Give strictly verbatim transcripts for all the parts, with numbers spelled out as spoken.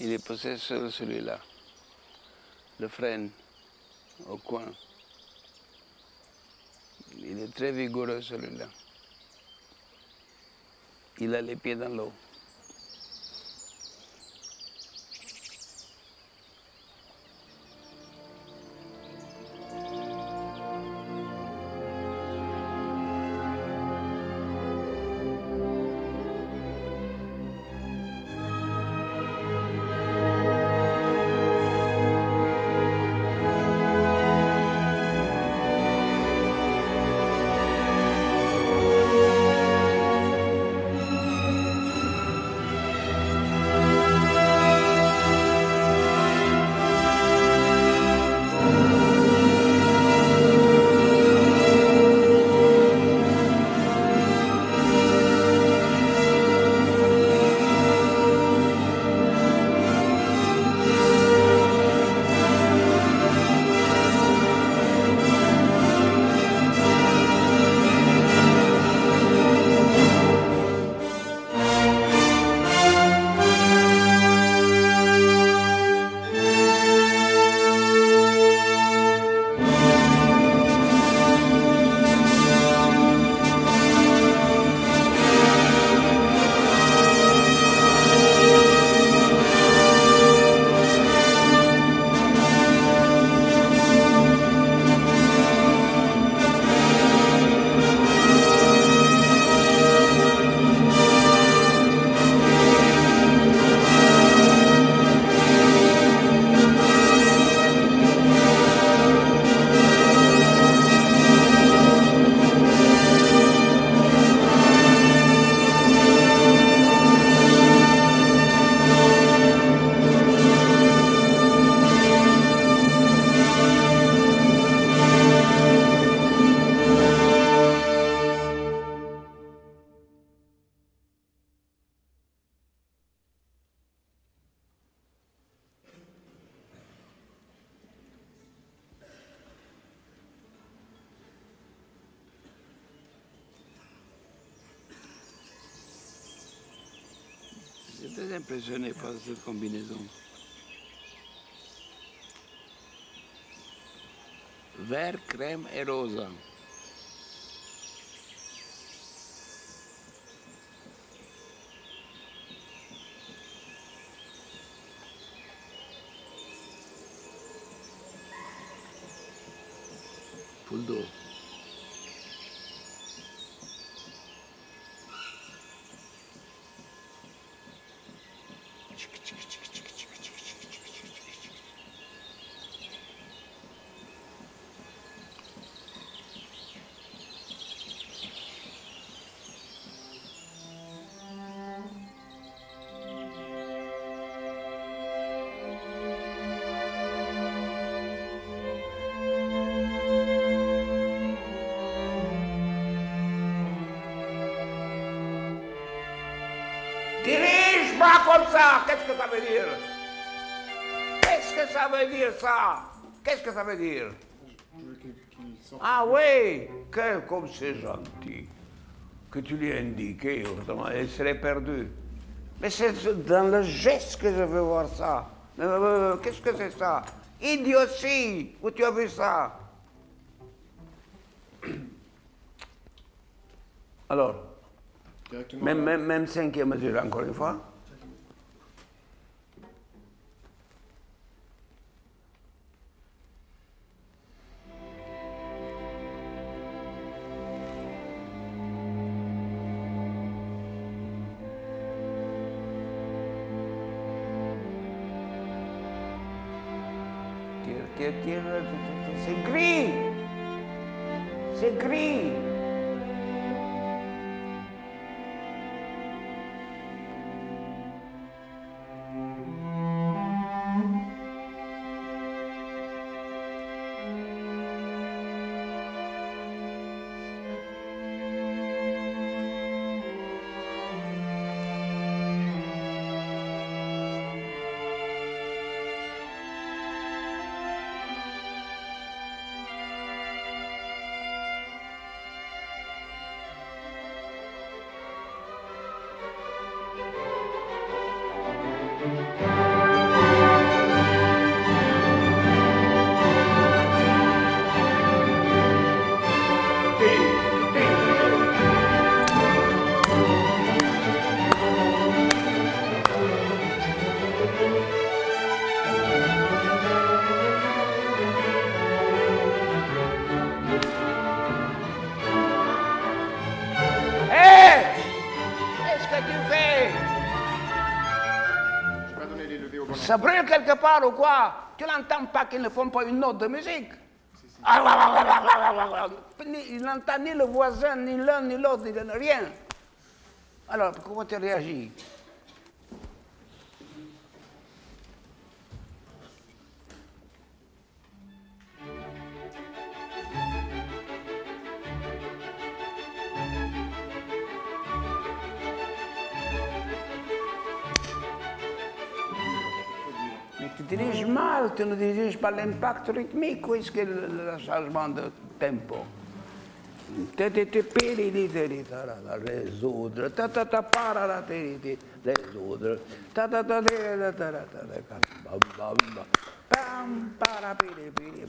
Il est posé sur celui-là. Le freine au coin. Il est très vigoureux celui-là. Il a les pieds dans l'eau. J'étais impressionné par cette combinaison. Vert, crème et rosa. Poule d'eau. Dirige-moi comme ça, qu'est-ce que ça veut dire? Qu'est-ce que ça veut dire ça? Qu'est-ce que ça veut dire? Ah oui, que, comme c'est gentil que tu lui as indiqué, autrement elle serait perdue. Mais c'est dans le geste que je veux voir ça. Euh, Qu'est-ce que c'est ça? Idiotie, où tu as vu ça? Alors, même, même, même cinquième mesure, encore une fois. Tire, tire, tire, c'est gris. C'est gris. Ça brûle quelque part ou quoi? Tu n'entends pas qu'ils ne font pas une note de musique? Il n'entend ni le voisin, ni l'un, ni l'autre, ni rien. Alors, comment tu réagis? Mais tu diriges mal, tu ne diriges pas l'impact rythmique, où est-ce que le, le changement de tempo? Résoudre, ta ta ta para résoudre, ta ta ta pam para piri piri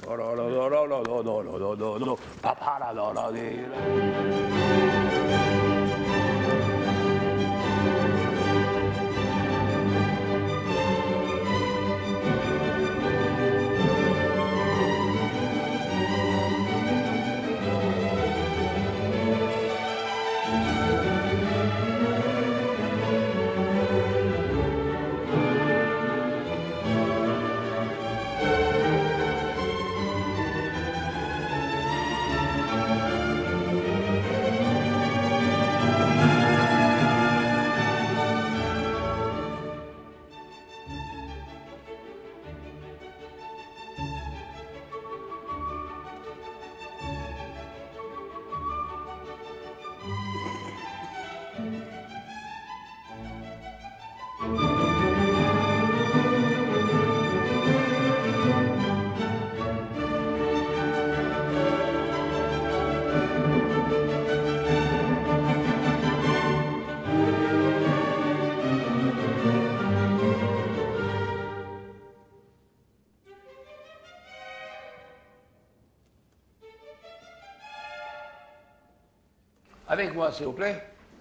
Avec moi, s'il vous plaît.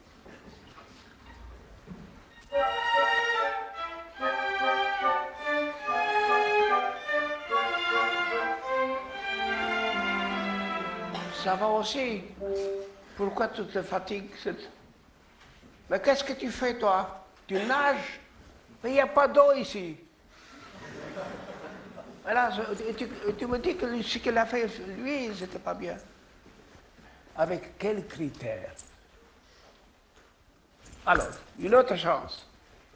Ça va aussi. Pourquoi tu te fatigues? Mais qu'est-ce que tu fais, toi? Tu nages? Mais il n'y a pas d'eau ici. Voilà, tu, tu me dis que ce qu'il a fait, lui, c'était pas bien. Avec quels critères? Alors, une autre chance.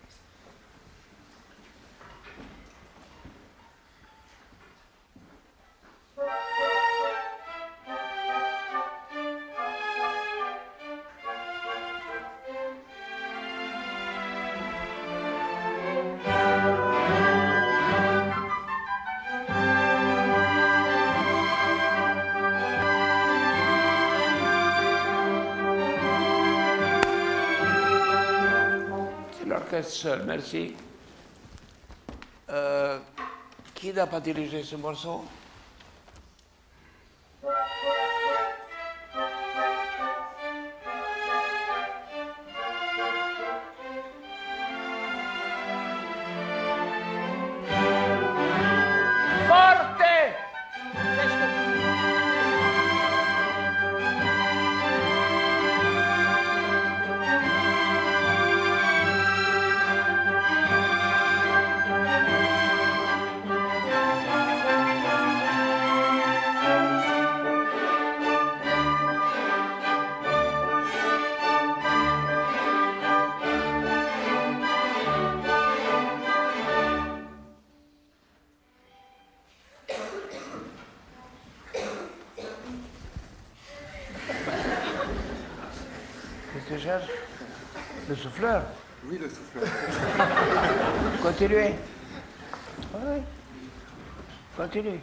Seul, merci. Euh, qui n'a pas dirigé ce morceau? Le souffleur? Oui, le souffleur. Continuez. Oui. Continuez.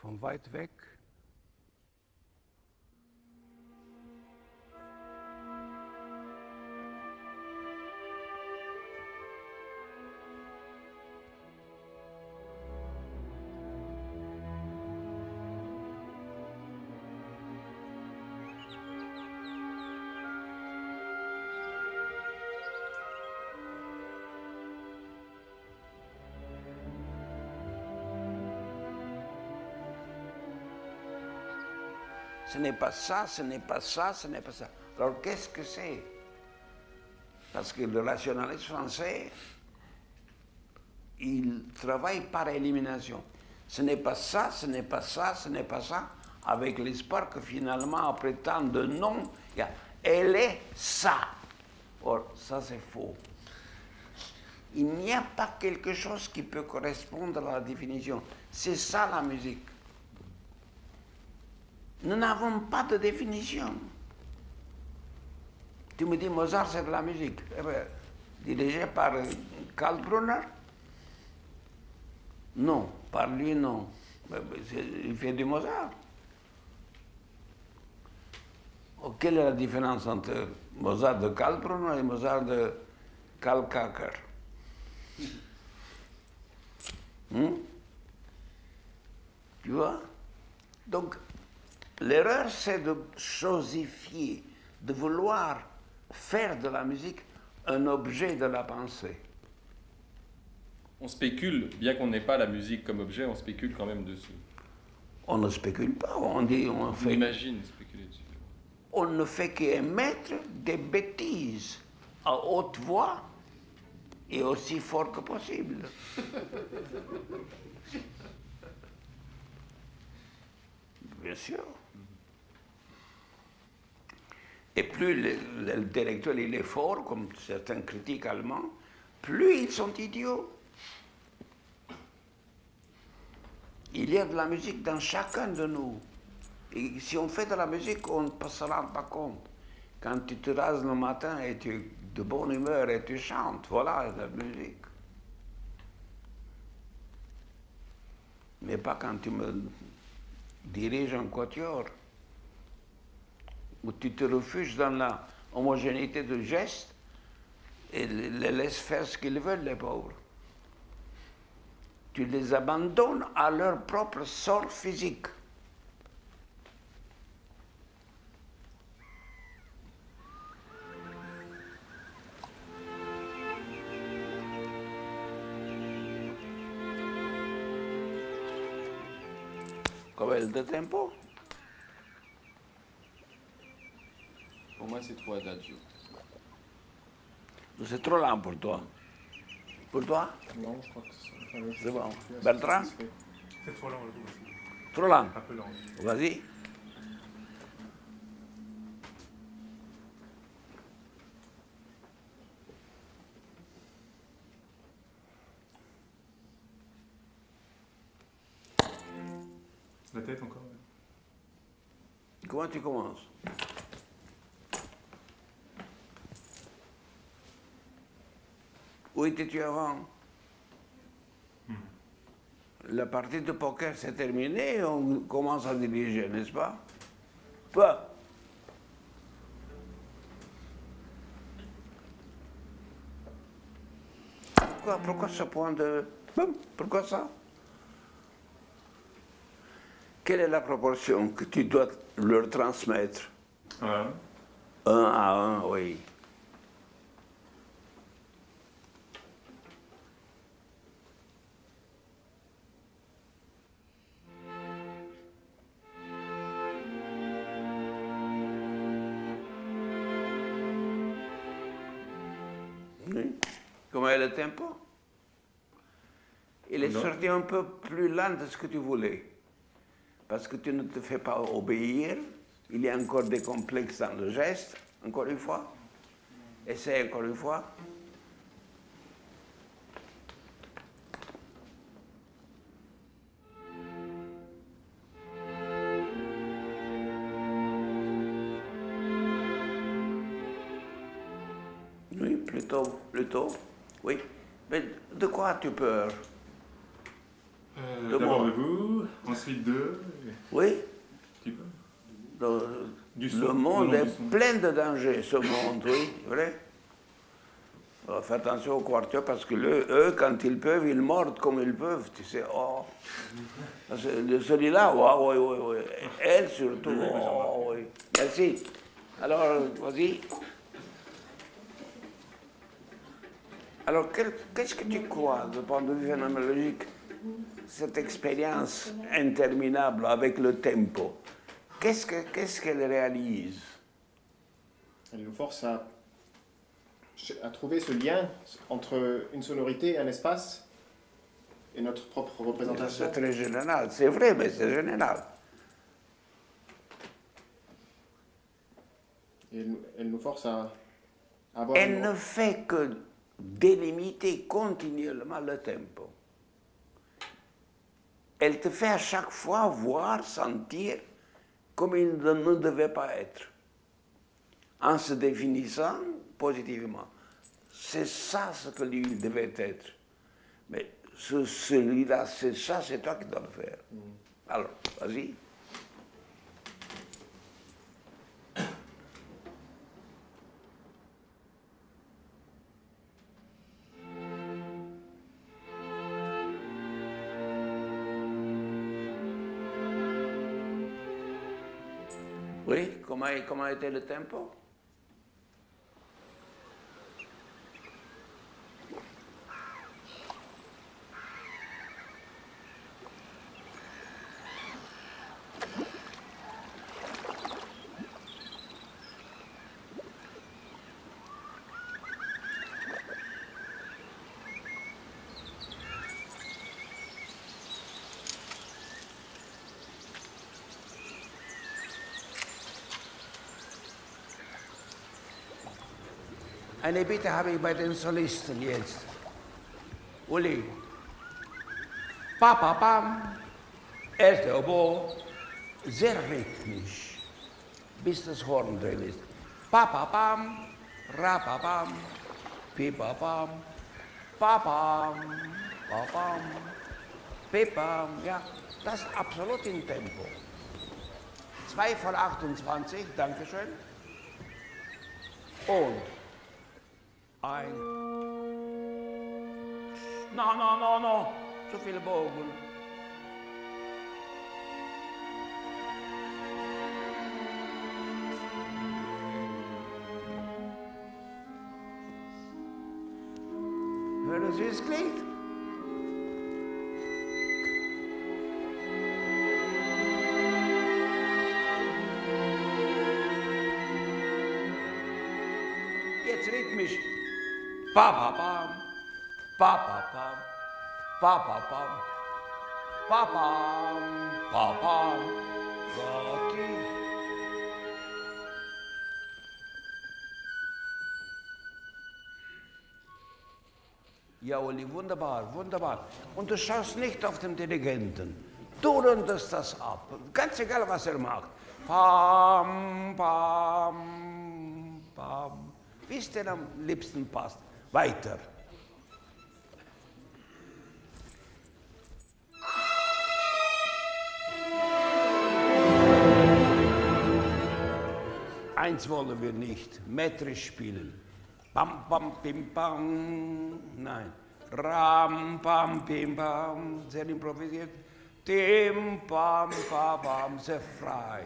von weit weg. Ce n'est pas ça, ce n'est pas ça, ce n'est pas ça. Alors qu'est-ce que c'est? Parce que le rationaliste français, il travaille par élimination. Ce n'est pas ça, ce n'est pas ça, ce n'est pas ça, avec l'espoir que finalement, après tant de non, elle est ça. Or, ça c'est faux. Il n'y a pas quelque chose qui peut correspondre à la définition. C'est ça la musique. Nous n'avons pas de définition. Tu me dis Mozart, c'est de la musique. Eh bien, dirigé par Karl Brunner? Non, par lui, non. Il fait du Mozart. Oh, quelle est la différence entre Mozart de Karl Brunner et Mozart de Karl Kacker? Hmm? Tu vois? Donc, l'erreur, c'est de chosifier, de vouloir faire de la musique un objet de la pensée. On spécule, bien qu'on n'ait pas la musique comme objet, on spécule quand même dessus. On ne spécule pas, on dit, on On fait... imagine spéculer dessus. On ne fait qu'émettre des bêtises à haute voix et aussi fort que possible. Bien sûr. Et plus l'intellectuel il est fort, comme certains critiques allemands, plus ils sont idiots. Il y a de la musique dans chacun de nous. Et si on fait de la musique, on ne se rend pas compte. Quand tu te rases le matin et tu es de bonne humeur et tu chantes, voilà la musique. Mais pas quand tu me diriges un quatuor, où tu te refuges dans la homogénéité de gestes et les laisses faire ce qu'ils veulent, les pauvres. Tu les abandonnes à leur propre sort physique. Combien de tempo? Pour moi, c'est trop adagio. C'est trop lent pour toi. Pour toi? Non, je crois que c'est C'est bon. Bertrand? C'est trop lent le coup aussi. Trop lent? Un peu lent. Vas-y. La tête encore. Comment tu commences? Où étais-tu avant? Hmm. La partie de poker s'est terminée et on commence à diriger, n'est-ce pas? Toi? Pourquoi, pourquoi ce point de... Pourquoi ça? Quelle est la proportion que tu dois leur transmettre? Un. Un à un, oui. Oui. Comment est le tempo? Il est Non. sorti un peu plus lent de ce que tu voulais. Parce que tu ne te fais pas obéir. Il y a encore des complexes dans le geste. Encore une fois. Essaye encore une fois. Oui, plutôt, plutôt. Oui. Mais de quoi as-tu peur? Euh, De D'abord moi. de vous. Ensuite deux. Et... Oui. Tu peux. Le, Du son, le monde le long est du son. plein de dangers, ce monde, oui, vrai. Alors, fais attention aux quartiers parce que le, eux, quand ils peuvent, ils mordent comme ils peuvent, tu sais. Oh. Celui-là, oui, oui, oui. Elle surtout, oh, oui. Merci. Alors, vas-y. Alors, qu'est-ce que tu crois, du point de vue phénoménologique, cette expérience interminable avec le tempo? Qu'est-ce que, qu'est-ce qu'elle réalise? Elle nous force à, à trouver ce lien entre une sonorité et un espace et notre propre représentation. C'est très général, c'est vrai, mais c'est général. Et elle, elle nous force à, à avoir... Elle une... ne fait que délimiter continuellement le tempo. Elle te fait à chaque fois voir, sentir comme il ne devait pas être, en se définissant positivement. C'est ça ce que lui devait être. Mais ce, celui-là, c'est ça, c'est toi qui dois le faire. Mm. Alors, vas-y. Oui, comment, comment était le tempo? Eine Bitte habe ich bei den Solisten jetzt. Uli. Pa, pa, pam. Erste Oboe. Sehr rhythmisch. Bis das Horn drin ist. Pa, pa, pam. Ra, pa, pam. Pi, pa, pam. Pa, pam. Pa, pam. Pi, pam. Ja, das ist absolut im Tempo. zwei von achtundzwanzig, Dankeschön. Und ein. No, no, no, no. Zu viele Bogen. Hören Sie, es klingt? Jetzt rhythmisch. Pa pa pam, pa pa pam, pa pa pam, pa pam, pa pam, pa ti. Ja, Uli, wunderbar, wunderbar. Und du schaust nicht auf den Dirigenten. Du rundest das ab. Ganz egal, was er macht. Pam, pam, pam. Wie es dir am liebsten passt. Weiter. Eins wollen wir nicht, metrisch spielen. Bam, bam, bim, bam. Nein. Ram, pam, bim, bam. Sehr improvisiert. Tim, pam, pam, pam. Sehr frei.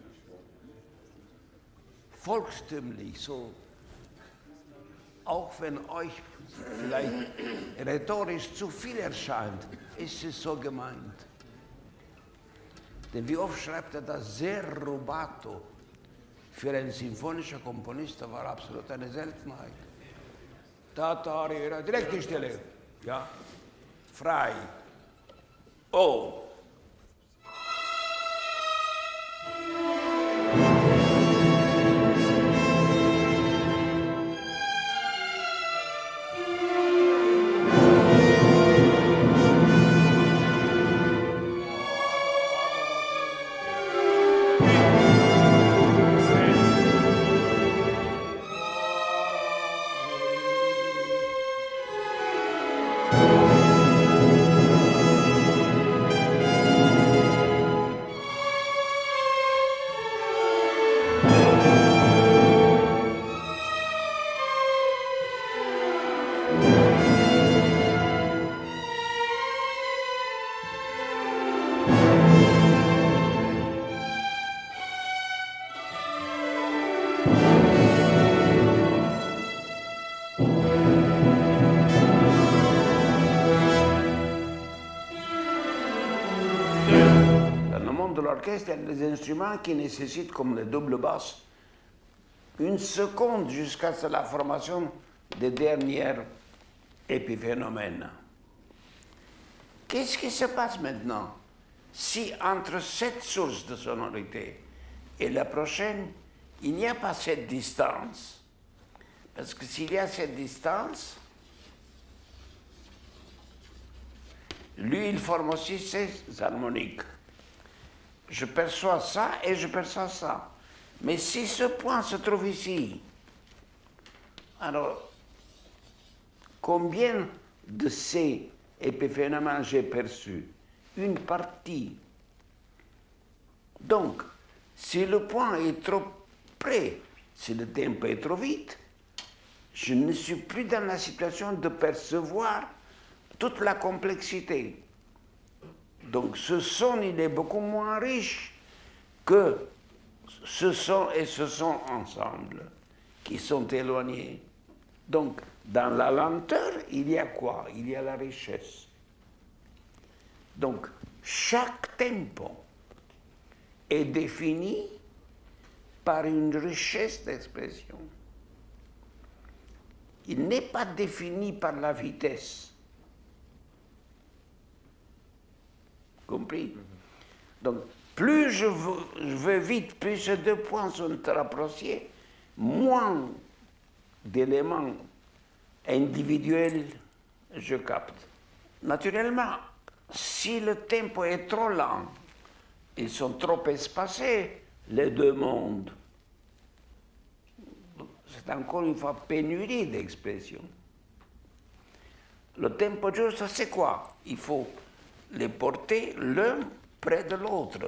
Volkstümlich, so. Auch wenn euch vielleicht rhetorisch zu viel erscheint, ist es so gemeint. Denn wie oft schreibt er das sehr rubato? Für einen sinfonischen Komponist war absolut eine Seltenheit. Tatarira, direkt die Stelle. Ja, frei. Oh. de l'orchestre, il y a des instruments qui nécessitent, comme le double basse, une seconde jusqu'à la formation des derniers épiphénomènes. Qu'est-ce qui se passe maintenant si entre cette source de sonorité et la prochaine, il n'y a pas cette distance? Parce que s'il y a cette distance, lui, il forme aussi ses harmoniques. Je perçois ça et je perçois ça. Mais si ce point se trouve ici, alors, combien de ces épiphénomènes j'ai perçus? Une partie. Donc, si le point est trop près, si le tempo est trop vite, je ne suis plus dans la situation de percevoir toute la complexité. Donc ce son, il est beaucoup moins riche que ce son et ce son ensemble, qui sont éloignés. Donc dans la lenteur, il y a quoi? Il y a la richesse. Donc chaque tempo est défini par une richesse d'expression. Il n'est pas défini par la vitesse. Compris? Donc, plus je veux, je veux vite, plus ces deux points sont rapprochés, moins d'éléments individuels je capte. Naturellement, si le tempo est trop lent, ils sont trop espacés, les deux mondes. C'est encore une fois pénurie d'expression. Le tempo juste, c'est quoi? Il faut les porter l'un près de l'autre.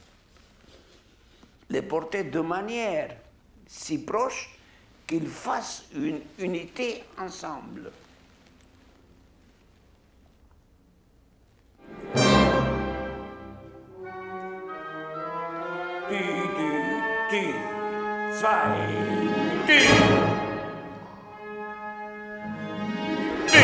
Les porter de manière si proche qu'ils fassent une unité ensemble. Tu, tu, tu, zwei, tu, tu.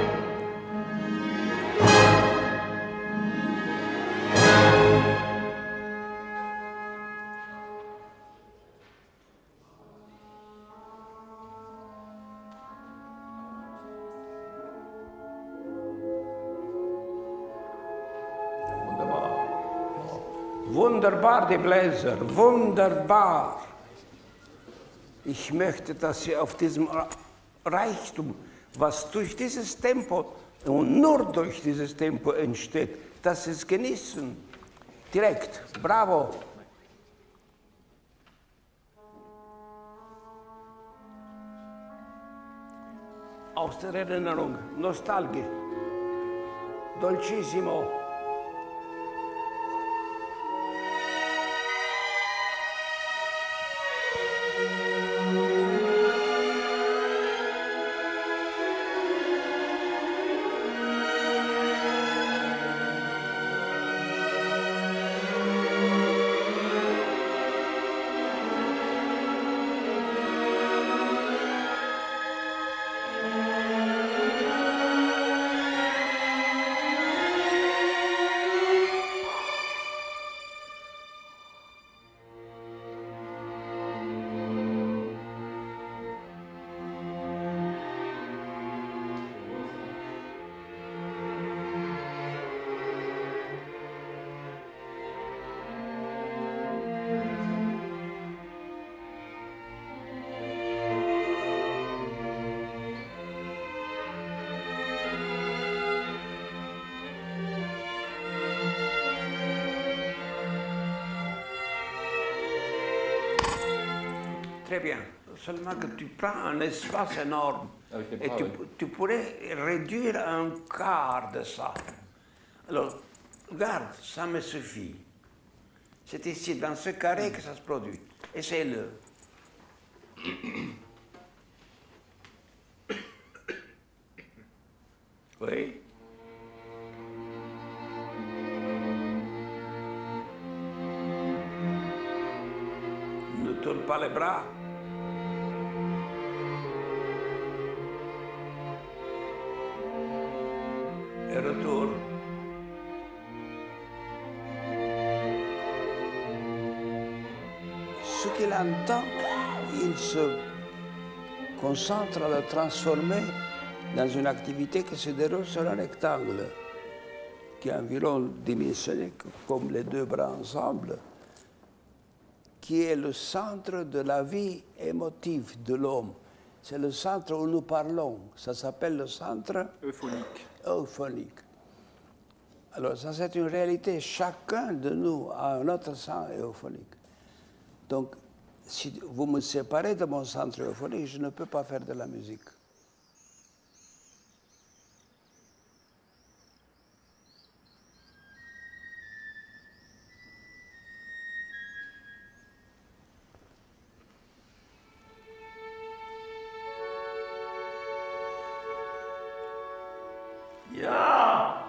Wunderbar, die Bläser, wunderbar. Ich möchte, dass Sie auf diesem Reichtum, was durch dieses Tempo und nur durch dieses Tempo entsteht, dass Sie es genießen. Direkt, bravo. Aus der Erinnerung, Nostalgie, dolcissimo. Très bien. Seulement que tu prends un espace énorme. Avec les et bras, tu, oui. tu pourrais réduire un quart de ça. Alors, regarde, ça me suffit. C'est ici, dans ce carré, que ça se produit. Essaye-le. Oui. Ne tourne pas les bras. Et retourne. ce qu'il entend, il se concentre à le transformer dans une activité qui se déroule sur un rectangle, qui est environ dimensionné comme les deux bras ensemble, qui est le centre de la vie émotive de l'homme. C'est le centre où nous parlons. Ça s'appelle le centre Euphonique. euphonique. Alors ça, c'est une réalité. Chacun de nous a un autre centre euphonique. Donc, si vous me séparez de mon centre euphonique, je ne peux pas faire de la musique. Ja!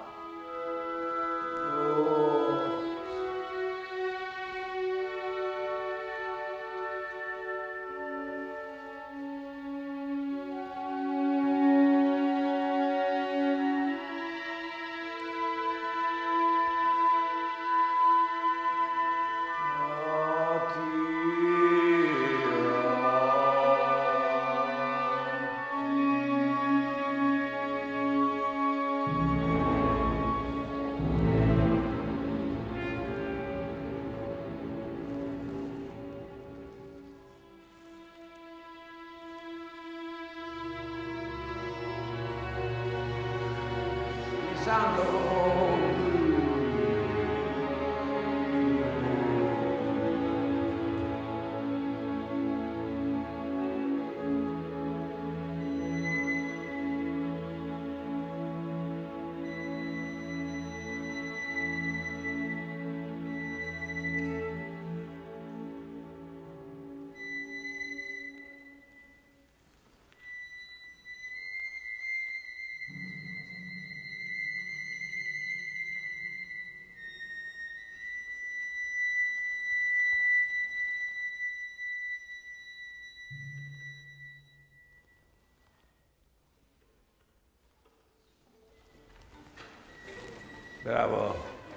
Bravo.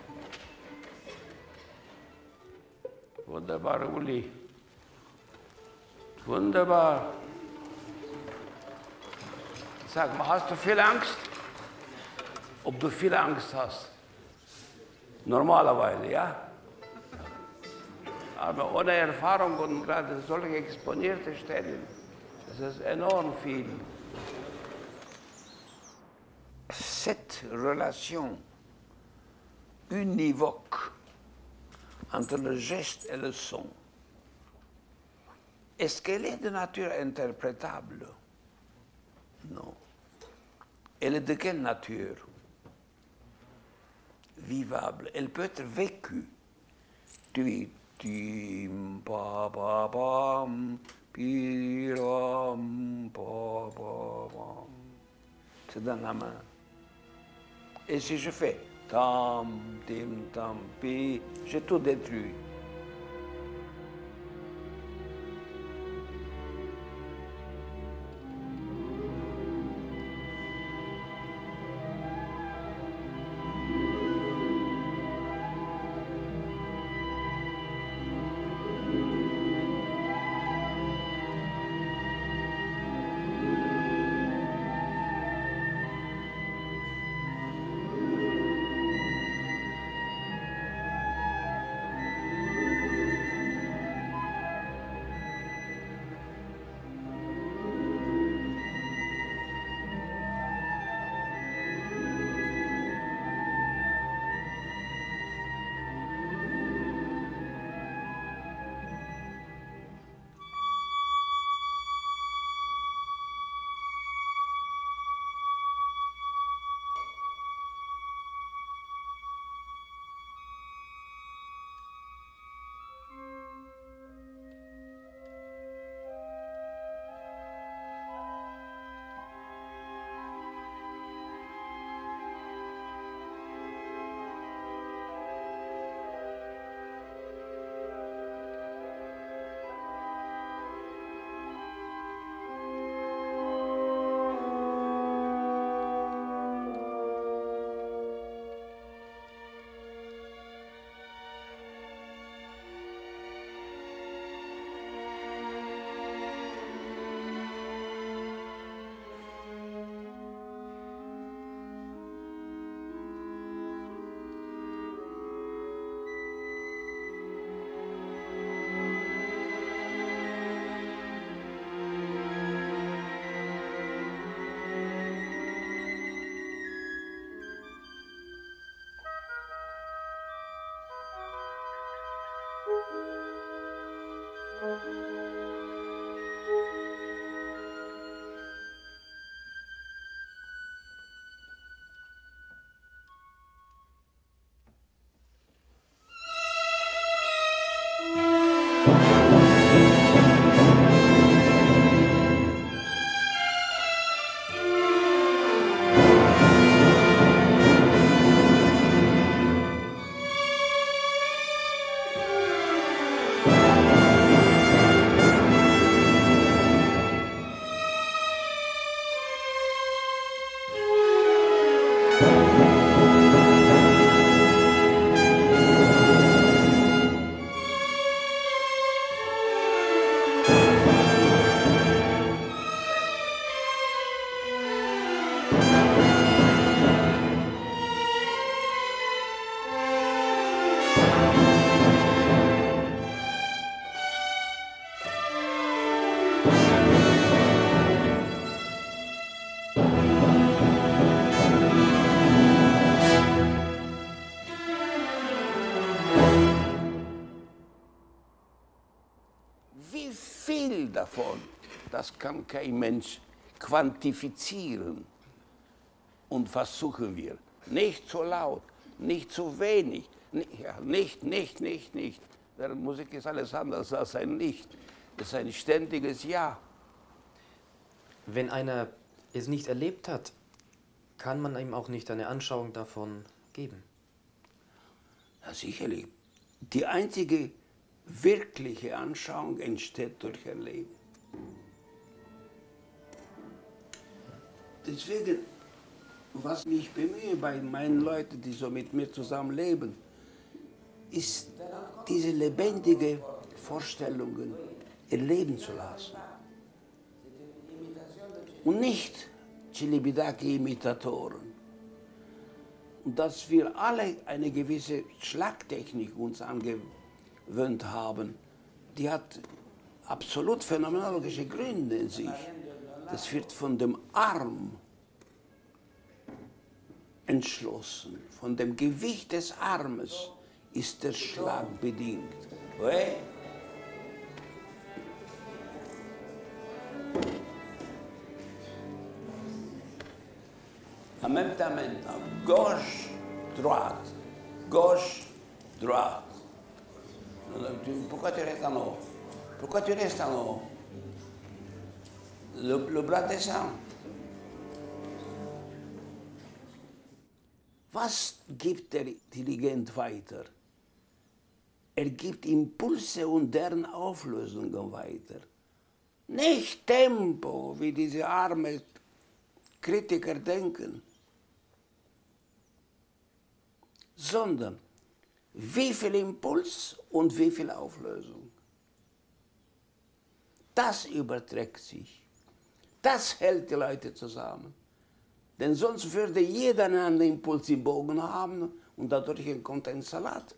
Wunderbar, Uli. Wunderbar. Sag mal, hast du viel Angst? Ob du viel Angst hast? Normalerweise, ja? Aber ohne Erfahrung und gerade solche exponierte Stellen, das ist enorm viel. Cette relation univoque entre le geste et le son, est-ce qu'elle est de nature interprétable? Non. Elle est de quelle nature? Vivable. Elle peut être vécue. Tu, tu, pa, pa, pam, pi, ram, pa, pa, pam. C'est dans la main. Et si je fais tam, tim, tam, pi, j'ai tout détruit. Wie viel davon, das kann kein Mensch quantifizieren. Und was suchen wir? Nicht zu laut, nicht zu wenig, nicht, ja, nicht, nicht, nicht, nicht. Während Musik ist alles anders als ein Nicht. Es ist ein ständiges Ja. Wenn einer es nicht erlebt hat, kann man ihm auch nicht eine Anschauung davon geben. Ja, sicherlich. Die einzige wirkliche Anschauung entsteht durch Erleben. Deswegen, was mich bemühe bei meinen Leuten, die so mit mir zusammenleben, ist diese lebendige Vorstellungen erleben zu lassen. Und nicht Celibidache-Imitatoren. Und dass wir alle eine gewisse Schlagtechnik uns angewöhnt haben, die hat absolut phänomenologische Gründe in sich. Das wird von dem Arm entschlossen, von dem Gewicht des Armes ist der Schlag bedingt. Oui? En même temps maintenant, gauche, droite, gauche, droite. Pourquoi tu restes en haut? Pourquoi tu restes en haut? Le, le bras descend. Was gibt der Dirigent weiter? Er gibt Impulse und deren Auflösungen weiter. Nicht Tempo, wie diese armen Kritiker denken, sondern wie viel Impuls und wie viel Auflösung. Das überträgt sich. Das hält die Leute zusammen. Denn sonst würde jeder einen Impuls im Bogen haben und dadurch kommt ein Salat.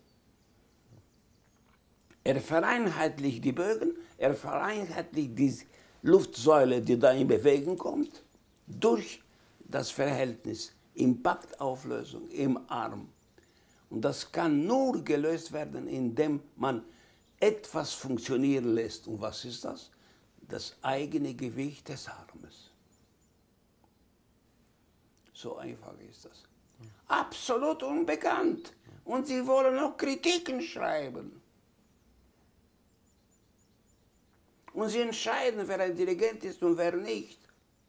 Er vereinheitlicht die Bögen, er vereinheitlicht die Luftsäule, die da in Bewegung kommt, durch das Verhältnis Impaktauflösung im Arm. Und das kann nur gelöst werden, indem man etwas funktionieren lässt. Und was ist das? Das eigene Gewicht des Armes. So einfach ist das. Absolut unbekannt. Und sie wollen noch Kritiken schreiben. Und sie entscheiden, wer ein Dirigent ist und wer nicht.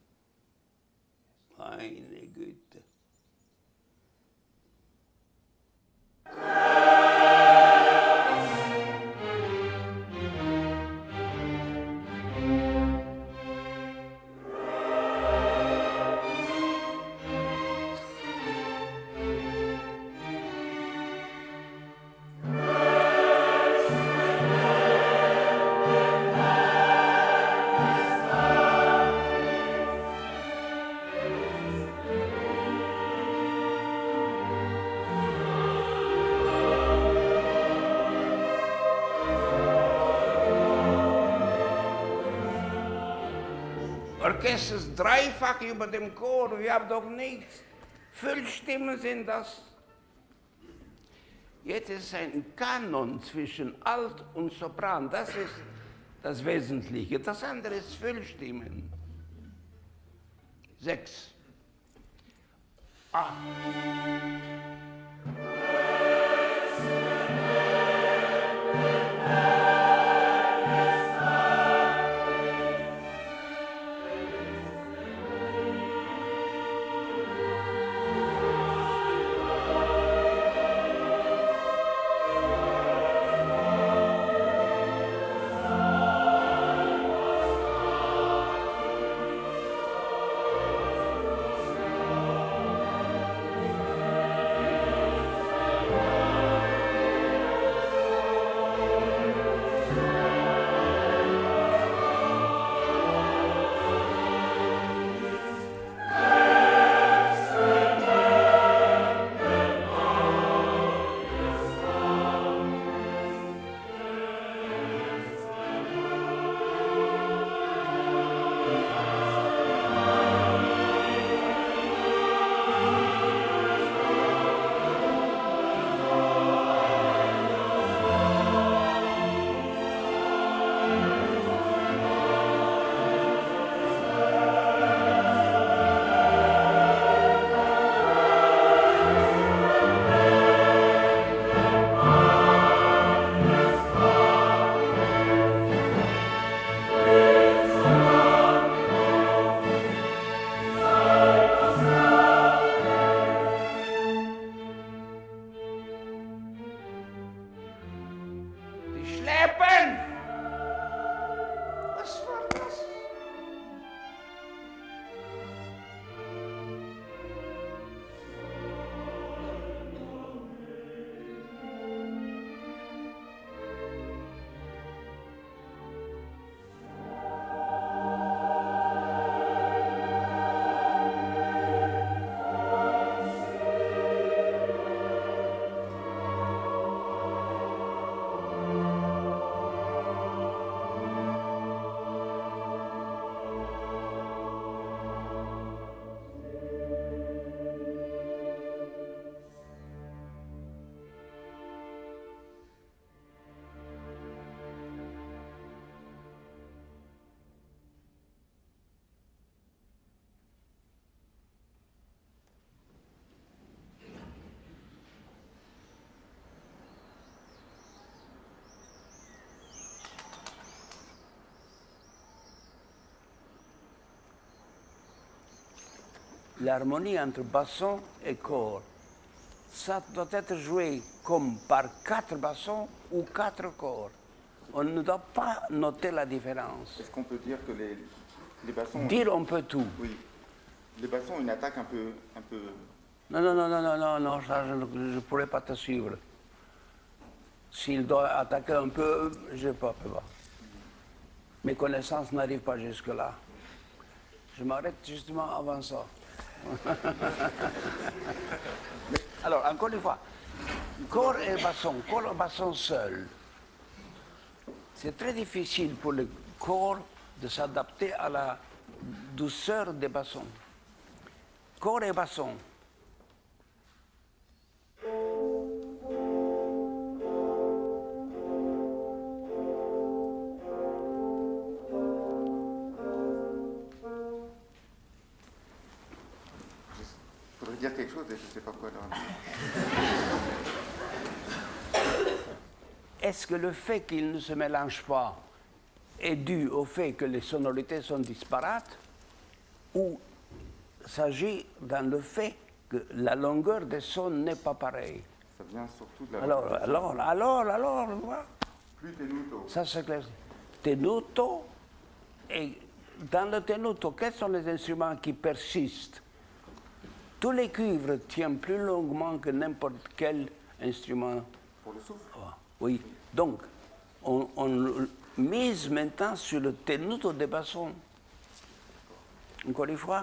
Meine Güte. Orchester ist dreifach über dem Chor, wir haben doch nichts. Füllstimmen sind das. Jetzt ist ein Kanon zwischen Alt und Sopran. Das ist das Wesentliche. Das andere ist Füllstimmen. Sechs. Ah. L'harmonie entre basson et corps, ça doit être joué comme par quatre bassons ou quatre corps. On ne doit pas noter la différence. Est-ce qu'on peut dire que les, les bassons... Dire on peut tout. Oui. Les bassons ont une attaque un peu... Un peu... Non, non, non, non, non, non, non, ça, je ne pourrais pas te suivre. S'il doit attaquer un peu, je ne peux pas. Mes connaissances n'arrivent pas jusque-là. Je m'arrête justement avant ça. Alors, encore une fois, corps et basson, corps et basson seul. C'est très difficile pour le corps de s'adapter à la douceur des bassons. Corps et basson. Je voudrais dire quelque chose et je ne sais pas quoi. Est-ce que le fait qu'il ne se mélange pas est dû au fait que les sonorités sont disparates ou s'agit dans le fait que la longueur des sons n'est pas pareille? Ça vient surtout de la... Alors, alors, alors, alors, voilà. Plus tenuto. Ça c'est clair. Tenuto, et dans le tenuto, quels sont les instruments qui persistent? Tous les cuivres tiennent plus longuement que n'importe quel instrument. Pour le souffle? Oh, oui. Donc, on, on mise maintenant sur le tenuto des bassons. Encore une fois.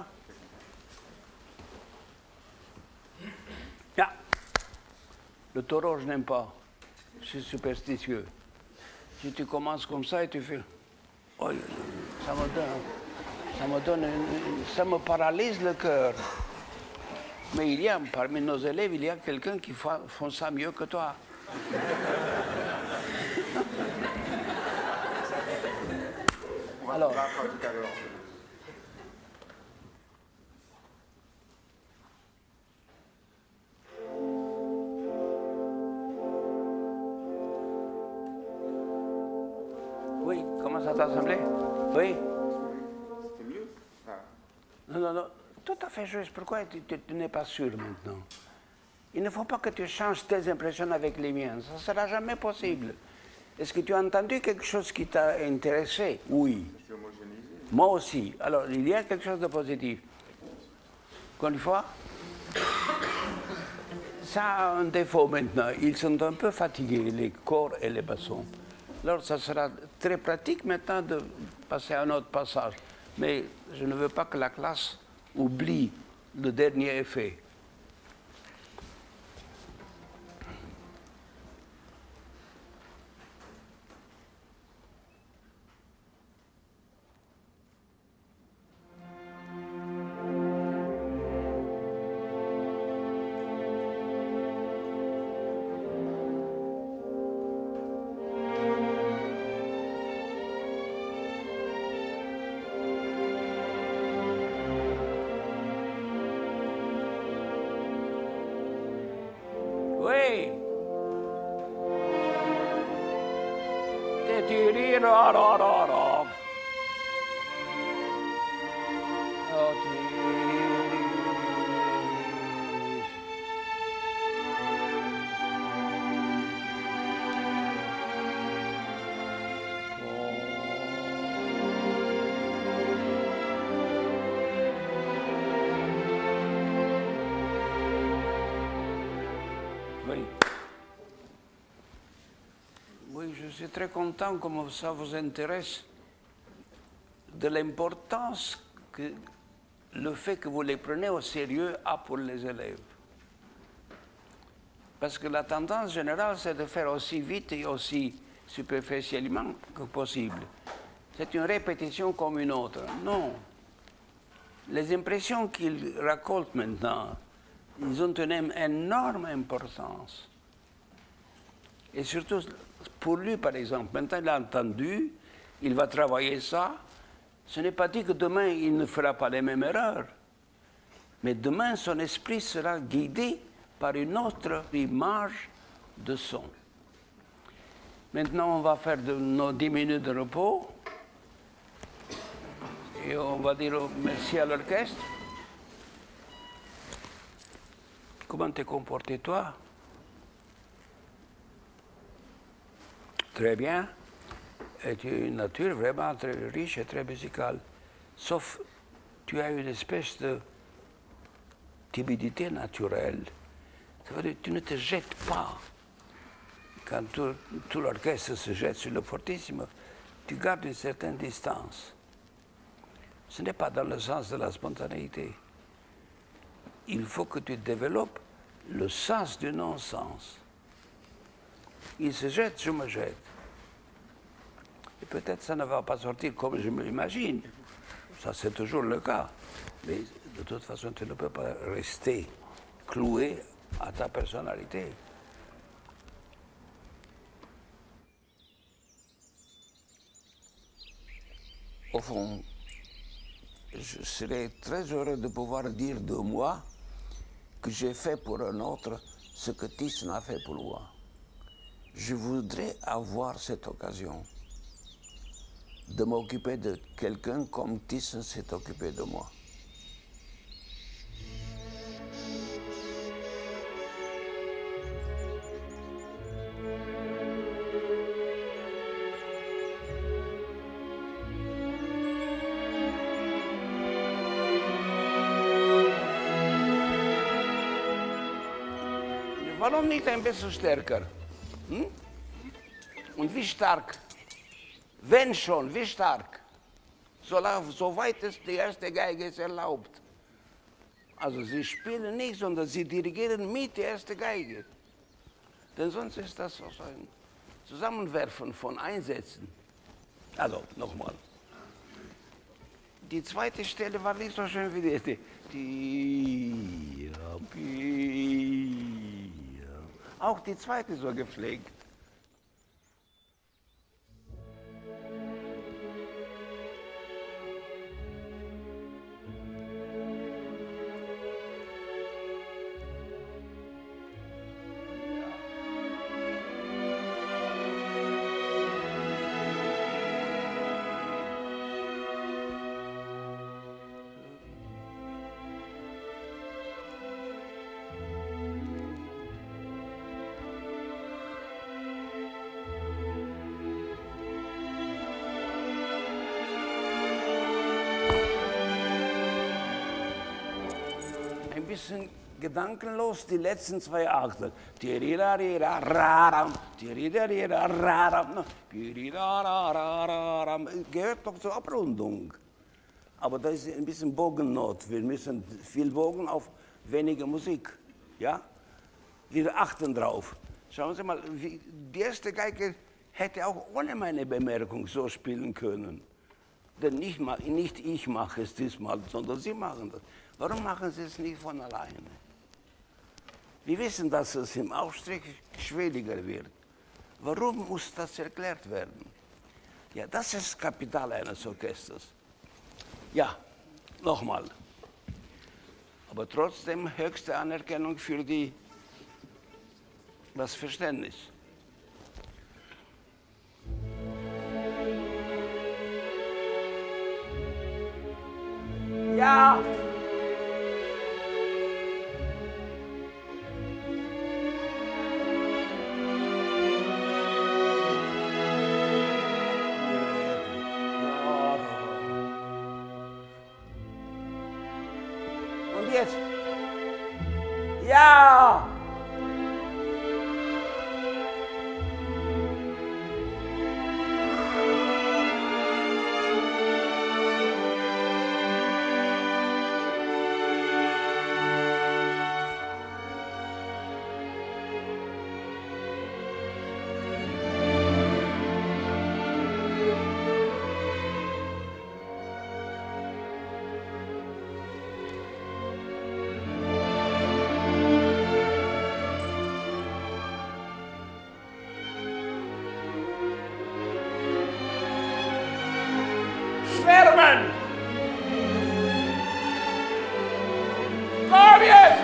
Ah. Le taureau, je n'aime pas. Je suis superstitieux. Si tu commences comme ça et tu fais... Oh, ça me donne... Ça me donne... Ça me paralyse le cœur. Mais il y a, parmi nos élèves, il y a quelqu'un qui font ça mieux que toi. Alors, là, pas tout à l'heure. oui, comment ça t'a semblé? Oui? C'était mieux. Ah. Non, non, non, tout à fait juste. Pourquoi tu, tu- tu n'es pas sûr maintenant? Il ne faut pas que tu changes tes impressions avec les miennes. Ça ne sera jamais possible. Est-ce que tu as entendu quelque chose qui t'a intéressé? Oui. C'est homogénéisé. Moi aussi. Alors, il y a quelque chose de positif. Encore une fois, ça a un défaut maintenant. Ils sont un peu fatigués, les corps et les bassons. Alors, ça sera très pratique maintenant de passer à un autre passage. Mais je ne veux pas que la classe oublie le dernier effet. Oui. Ti-ti-ri-ra-ra-ra-ra. Oh, ti-ri. Oui. Oui, je suis très content comme ça vous intéresse de l'importance que le fait que vous les prenez au sérieux a pour les élèves. Parce que la tendance générale, c'est de faire aussi vite et aussi superficiellement que possible. C'est une répétition comme une autre. Non. Les impressions qu'ils récoltent maintenant, ils ont une énorme importance. Et surtout, pour lui, par exemple, maintenant il a entendu, il va travailler ça. Ce n'est pas dit que demain, il ne fera pas les mêmes erreurs. Mais demain, son esprit sera guidé par une autre image de son. Maintenant, on va faire de nos dix minutes de repos. Et on va dire merci à l'orchestre. Comment t'es comporté, toi? Très bien. Et tu as une nature vraiment très riche et très musicale. Sauf, tu as une espèce de timidité naturelle. Ça veut dire que tu ne te jettes pas. Quand tout, tout l'orchestre se jette sur le fortissimo, tu gardes une certaine distance. Ce n'est pas dans le sens de la spontanéité. Il faut que tu développes le sens du non-sens. Il se jette, je me jette. Et peut-être ça ne va pas sortir comme je me l'imagine. Ça, c'est toujours le cas. Mais de toute façon, tu ne peux pas rester cloué à ta personnalité. Au fond, je serais très heureux de pouvoir dire de moi que j'ai fait pour un autre ce que Thyssen a fait pour moi. Je voudrais avoir cette occasion de m'occuper de quelqu'un comme Thyssen s'est occupé de moi. Warum nicht ein bisschen stärker? Hm? Und wie stark? Wenn schon, wie stark? So, soweit es die erste Geige ist erlaubt. Also sie spielen nicht, sondern sie dirigieren mit der ersten Geige. Denn sonst ist das so ein Zusammenwerfen von Einsätzen. Also, nochmal. Die zweite Stelle war nicht so schön wie die erste. Die, auch die zweite so gepflegt. bisschen gedankenlos die letzten zwei Akte. Gehört doch zur Abrundung. Aber da ist ein bisschen Bogennot. Wir müssen viel Bogen auf wenige Musik. Ja? Wir achten drauf. Schauen Sie mal, wie, die erste Geige hätte auch ohne meine Bemerkung so spielen können. Denn nicht, nicht ich mache es diesmal, sondern Sie machen das. Warum machen Sie es nicht von alleine? Wir wissen, dass es im Aufstrich schwieriger wird. Warum muss das erklärt werden? Ja, das ist das Kapital eines Orchesters. Ja, nochmal. Aber trotzdem höchste Anerkennung für die, das Verständnis. Ja. Und jetzt. Ja. Schwärmen! Komm jetzt!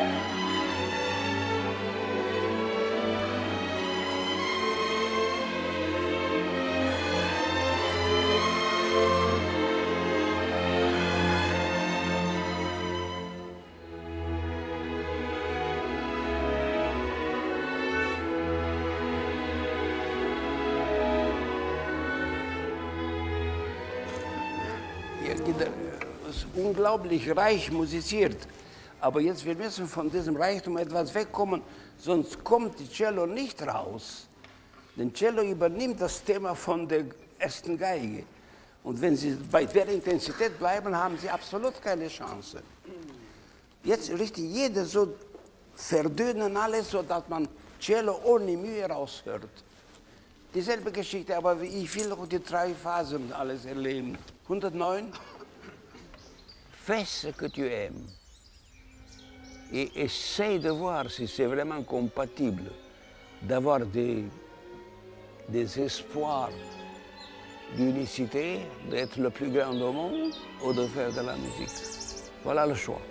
Ist unglaublich reich musiziert. Aber jetzt, wir müssen von diesem Reichtum etwas wegkommen, sonst kommt die Cello nicht raus. Denn Cello übernimmt das Thema von der ersten Geige. Und wenn Sie bei der Intensität bleiben, haben Sie absolut keine Chance. Jetzt richtig jeder so verdünnen alles, sodass man Cello ohne Mühe raushört. Dieselbe Geschichte, aber ich will auch die drei Phasen alles erleben. hundertneun. Fais ce que tu aimes et essaie de voir si c'est vraiment compatible d'avoir des, des espoirs d'unicité, d'être le plus grand au monde ou de faire de la musique. Voilà le choix.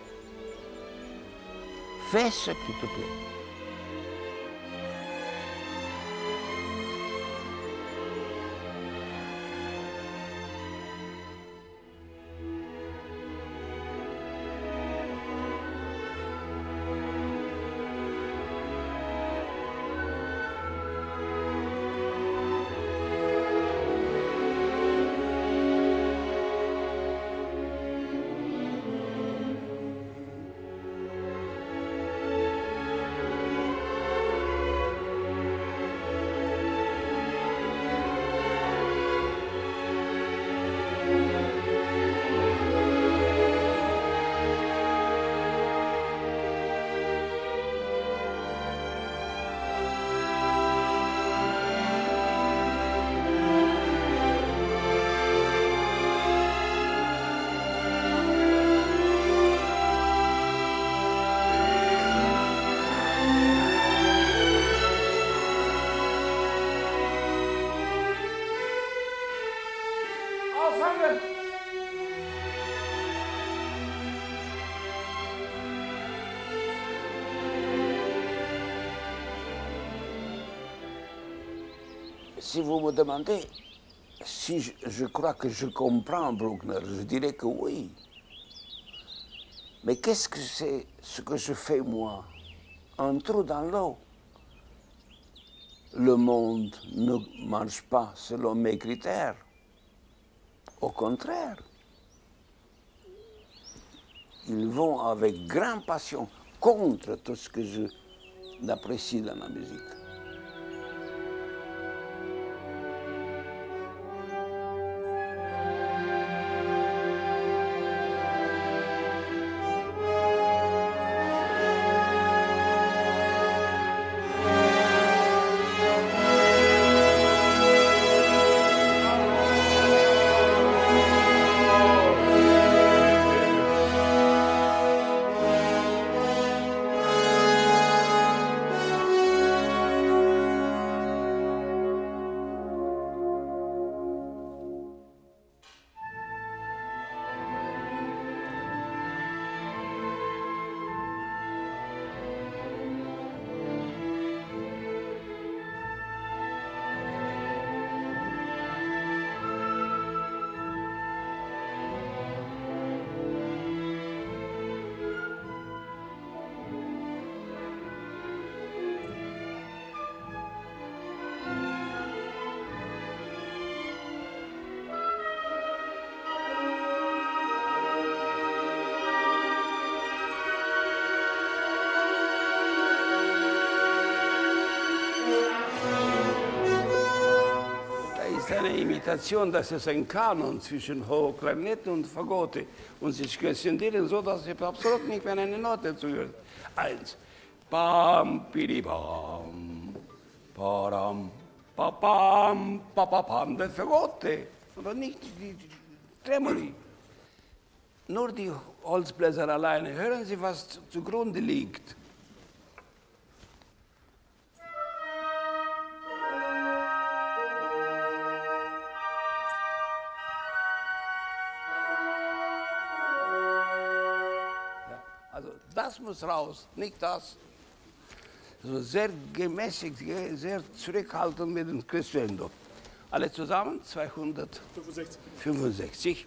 Fais ce qui te plaît. Si vous me demandez si je, je crois que je comprends Bruckner, je dirais que oui. Mais qu'est-ce que c'est ce que je fais moi? Un trou dans l'eau. Le monde ne marche pas selon mes critères. Au contraire. Ils vont avec grande passion contre tout ce que je n'apprécie dans la musique. Eine Imitation, das ist ein Kanon zwischen hohe Klarinette und Fagotto. Und sie questionieren so, dass sie absolut nicht mehr eine Note zu hören. Eins. Bam, pidi, bam. Param, papam, papapam. Das Fagotto. Aber nicht die Tremoli. Nur die Holzbläser alleine. Hören Sie, was zugrunde liegt. Das muss raus, nicht das. Also sehr gemäßigt, sehr zurückhaltend mit dem Crescendo. Alle zusammen zweihundertfünfundsechzig.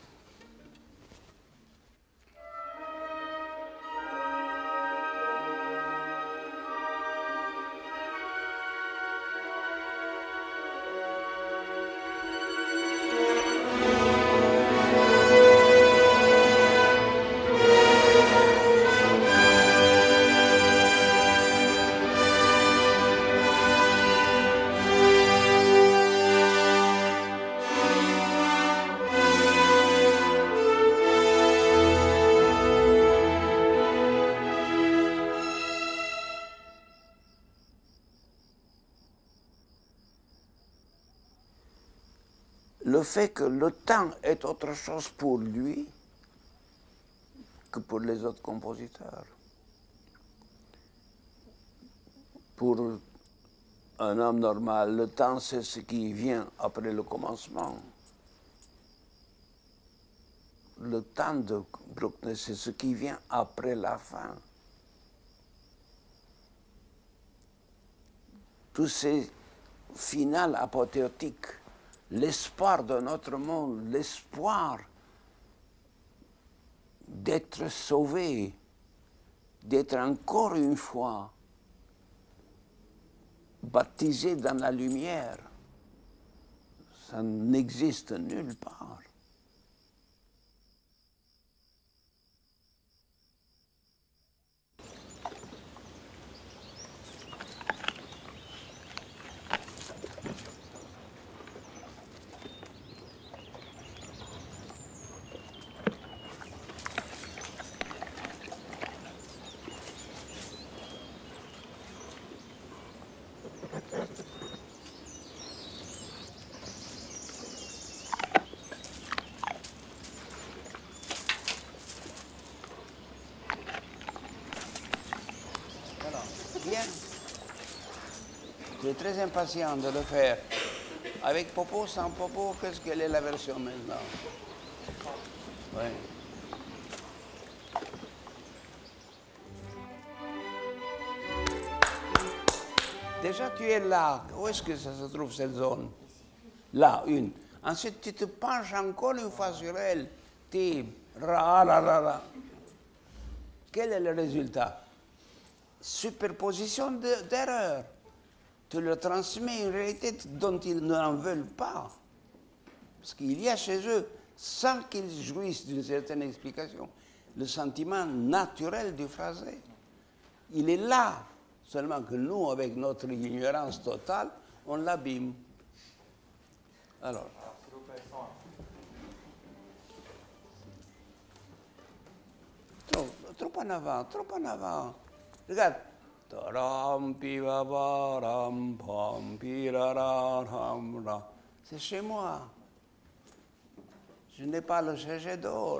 Le fait que le temps est autre chose pour lui que pour les autres compositeurs. Pour un homme normal, le temps, c'est ce qui vient après le commencement. Le temps de Bruckner, c'est ce qui vient après la fin. Tous ces finales apothéotiques, l'espoir de notre monde, l'espoir d'être sauvé, d'être encore une fois baptisé dans la lumière, ça n'existe nulle part. Je suis très impatient de le faire. Avec Popo, sans Popo, qu'est-ce qu'elle est la version maintenant? Oui. Déjà, tu es là. Où est-ce que ça se trouve, cette zone? Là, une. Ensuite, tu te penches encore une fois sur elle. Tu... Ra, ra, ra, ra. Quel est le résultat? Superposition d'erreurs. Tu leur transmets une réalité dont ils n'en veulent pas. Parce qu'il y a chez eux, sans qu'ils jouissent d'une certaine explication, le sentiment naturel du phrasé. Il est là, seulement que nous, avec notre ignorance totale, on l'abîme. Alors. Trop, trop en avant, trop en avant. Regarde. C'est chez moi. Je n'ai pas le chercher dehors.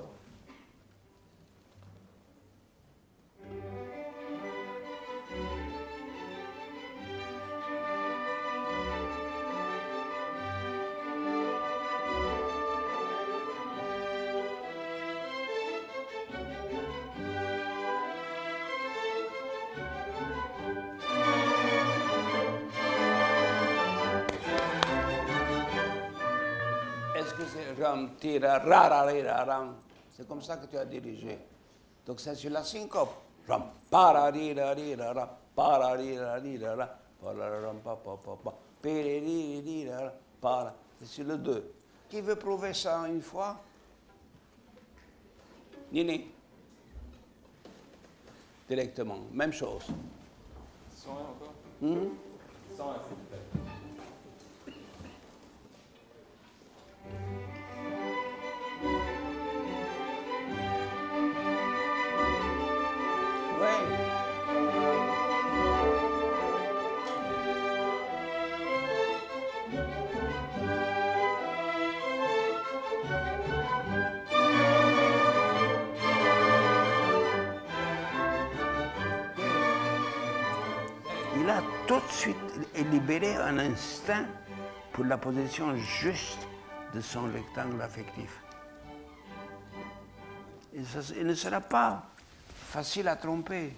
C'est comme ça que tu as dirigé. Donc c'est sur la syncope. C'est sur le deux. Qui veut prouver ça une fois? Nini. Directement, même chose. cent un encore Mmh. cent un, s'il vous plaît. Il a tout de suite libéré un instinct pour la position juste de son rectangle affectif. Et ça, il ne sera pas facile à tromper.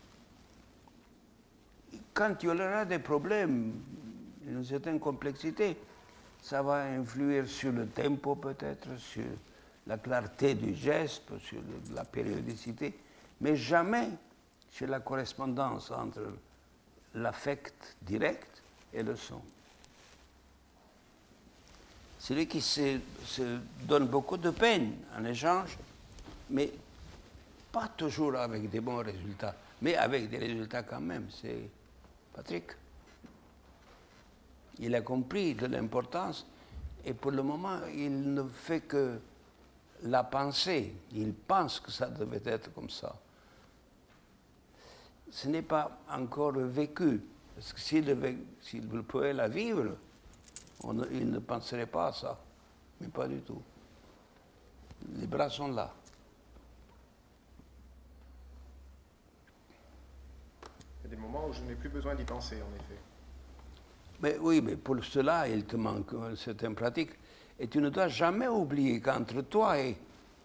Quand il y aura des problèmes, une certaine complexité, ça va influer sur le tempo peut-être, sur la clarté du geste, sur la périodicité, mais jamais sur la correspondance entre l'affect direct et le son. Celui qui se, se donne beaucoup de peine en échange, mais pas toujours avec des bons résultats, mais avec des résultats quand même, c'est Patrick. Il a compris de l'importance et pour le moment, il ne fait que la penser. Il pense que ça devait être comme ça. Ce n'est pas encore vécu. Parce que s'il, s'il pouvait la vivre, on, il ne penserait pas à ça. Mais pas du tout. Les bras sont là. Il y a des moments où je n'ai plus besoin d'y penser, en effet. Mais oui, mais pour cela, il te manque une certaine pratique. Et tu ne dois jamais oublier qu'entre toi et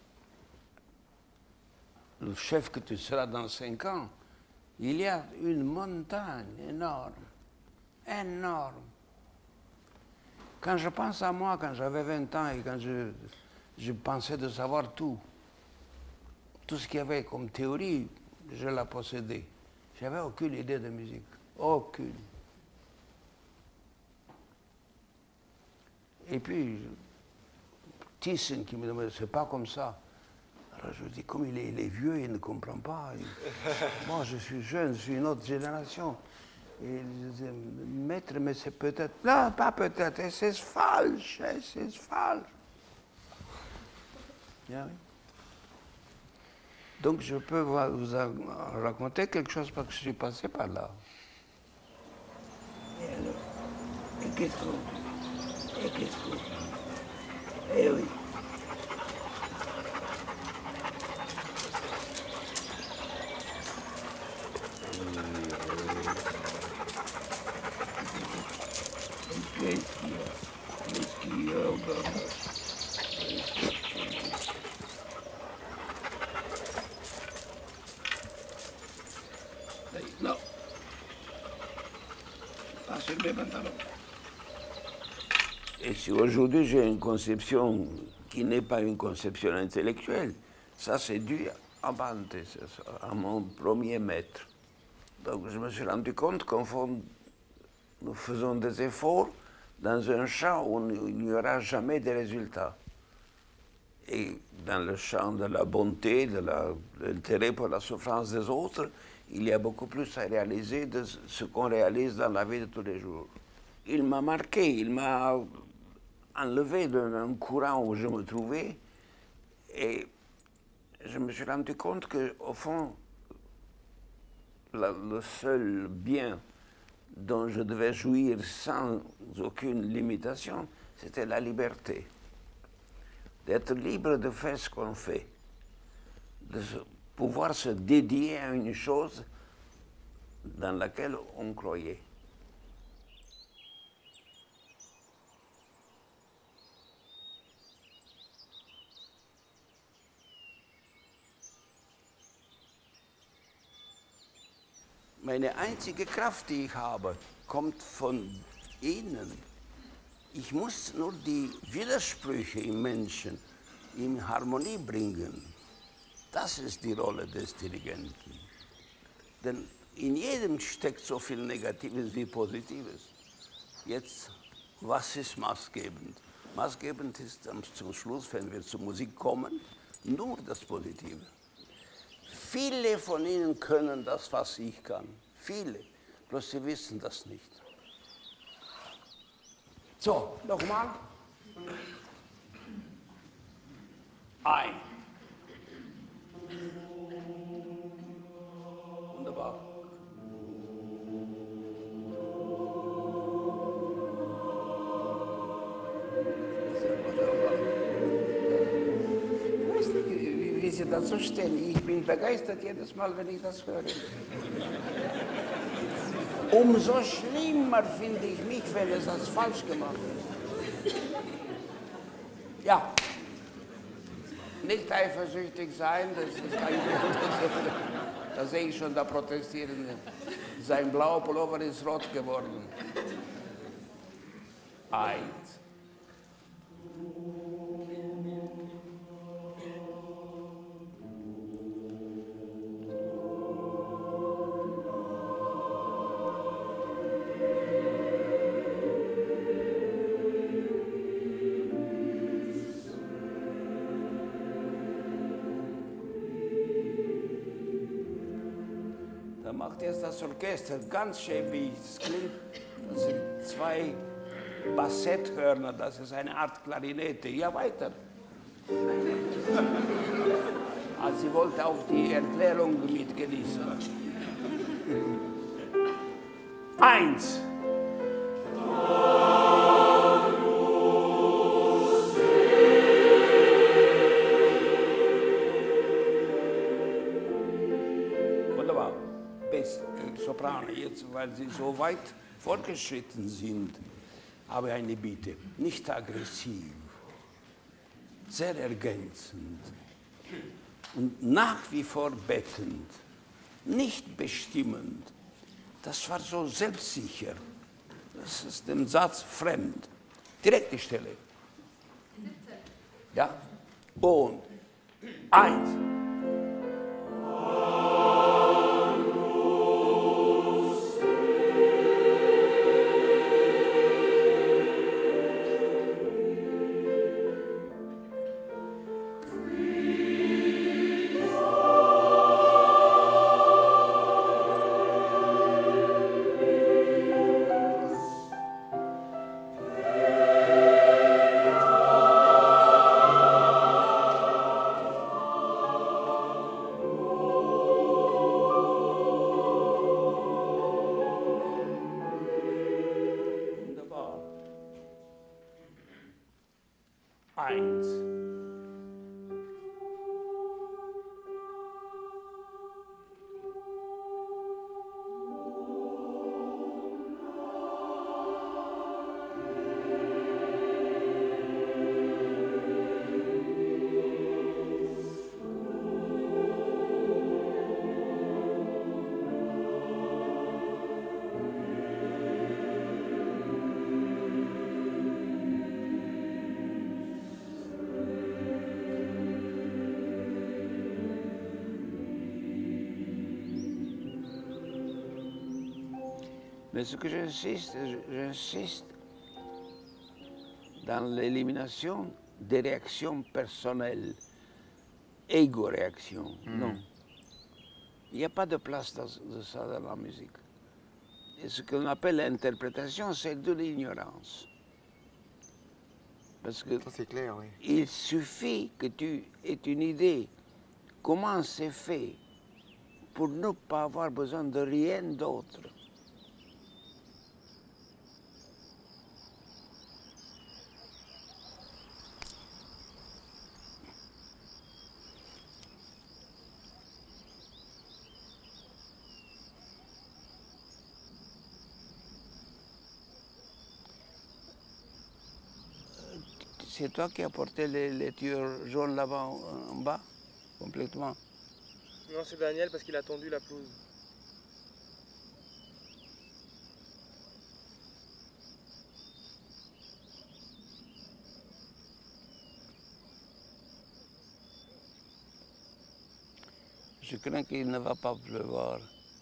le chef que tu seras dans cinq ans, il y a une montagne énorme, énorme. Quand je pense à moi, quand j'avais vingt ans et quand je, je pensais de savoir tout, tout ce qu'il y avait comme théorie, je la possédais. Je n'avais aucune idée de musique, aucune. Et puis, Thyssen qui me demandait, c'est pas comme ça. Alors je dis, comme il est, il est vieux, il ne comprend pas. Il, moi, je suis jeune, je suis une autre génération. Et je disais, maître, mais c'est peut-être... Non, pas peut-être, c'est falsch, c'est falsch. Yeah, oui. Donc je peux vous raconter quelque chose parce que je suis passé par là. Et alors, et qu'est-ce qu'on... Et qu'est-ce qu'on... Eh oui. Qu'est-ce qu'il y a? Qu'est-ce qu'il y a encore? Non. Pas sur mes pantalons. Et si aujourd'hui j'ai une conception qui n'est pas une conception intellectuelle, ça c'est dû à Bante, à mon premier maître. Donc je me suis rendu compte qu'en fond, nous faisons des efforts dans un champ où il n'y aura jamais de résultats. Et dans le champ de la bonté, de l'intérêt pour la souffrance des autres, il y a beaucoup plus à réaliser de ce qu'on réalise dans la vie de tous les jours. Il m'a marqué, il m'a enlevé d'un courant où je me trouvais et je me suis rendu compte qu'au fond, la, le seul bien dont je devais jouir sans aucune limitation, c'était la liberté. D'être libre de faire ce qu'on fait, de se, pouvoir se dédier à une chose dans laquelle on croyait. Meine einzige Kraft, die ich habe, kommt von innen. Ich muss nur die Widersprüche im Menschen in Harmonie bringen. Das ist die Rolle des Dirigenten. Denn in jedem steckt so viel Negatives wie Positives. Jetzt, was ist maßgebend? Maßgebend ist zum Schluss, wenn wir zur Musik kommen, nur das Positive. Viele von ihnen können das, was ich kann. Viele. Bloß sie wissen das nicht. So, nochmal. Ein. Wunderbar. Ich weiß nicht, wie, wie Sie dazu stehen. Ich bin begeistert jedes Mal, wenn ich das höre. Umso schlimmer finde ich mich, wenn es als falsch gemacht ist. Ja, nicht eifersüchtig sein, das ist kein Grund. Da sehe ich schon, da protestieren. Sein blauer Pullover ist rot geworden. Eins. Macht jetzt das Orchester ganz schäbig. Es klingt, das sind zwei Bassetthörner, das ist eine Art Klarinette. Ja, weiter. Also sie wollte auch die Erklärung mitgenießen. Eins. Soprano, jetzt, weil Sie so weit fortgeschritten sind, habe ich eine Bitte. Nicht aggressiv, sehr ergänzend und nach wie vor bettend, nicht bestimmend. Das war so selbstsicher. Das ist dem Satz fremd. Direkt die Stelle. siebzehn. Ja? Und eins. Mais ce que j'insiste, j'insiste dans l'élimination des réactions personnelles, égo-réactions, mm. non. Il n'y a pas de place dans, de ça dans la musique. Et ce qu'on appelle l'interprétation, c'est de l'ignorance. Parce que Ça, c'est clair, oui. il suffit que tu aies une idée comment c'est fait pour ne pas avoir besoin de rien d'autre. C'est toi qui as porté les, les tuyaux jaunes là-bas en, en bas, complètement. Non, c'est Daniel parce qu'il a tendu la pelouse. Je crains qu'il ne va pas pleuvoir.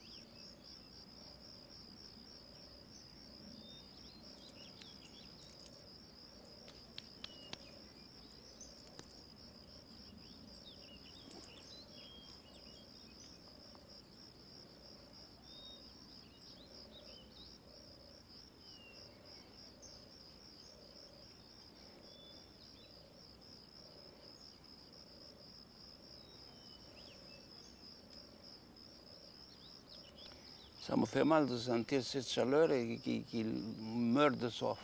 Ça me fait mal de sentir cette chaleur et qu'il qu'il meurt de soif.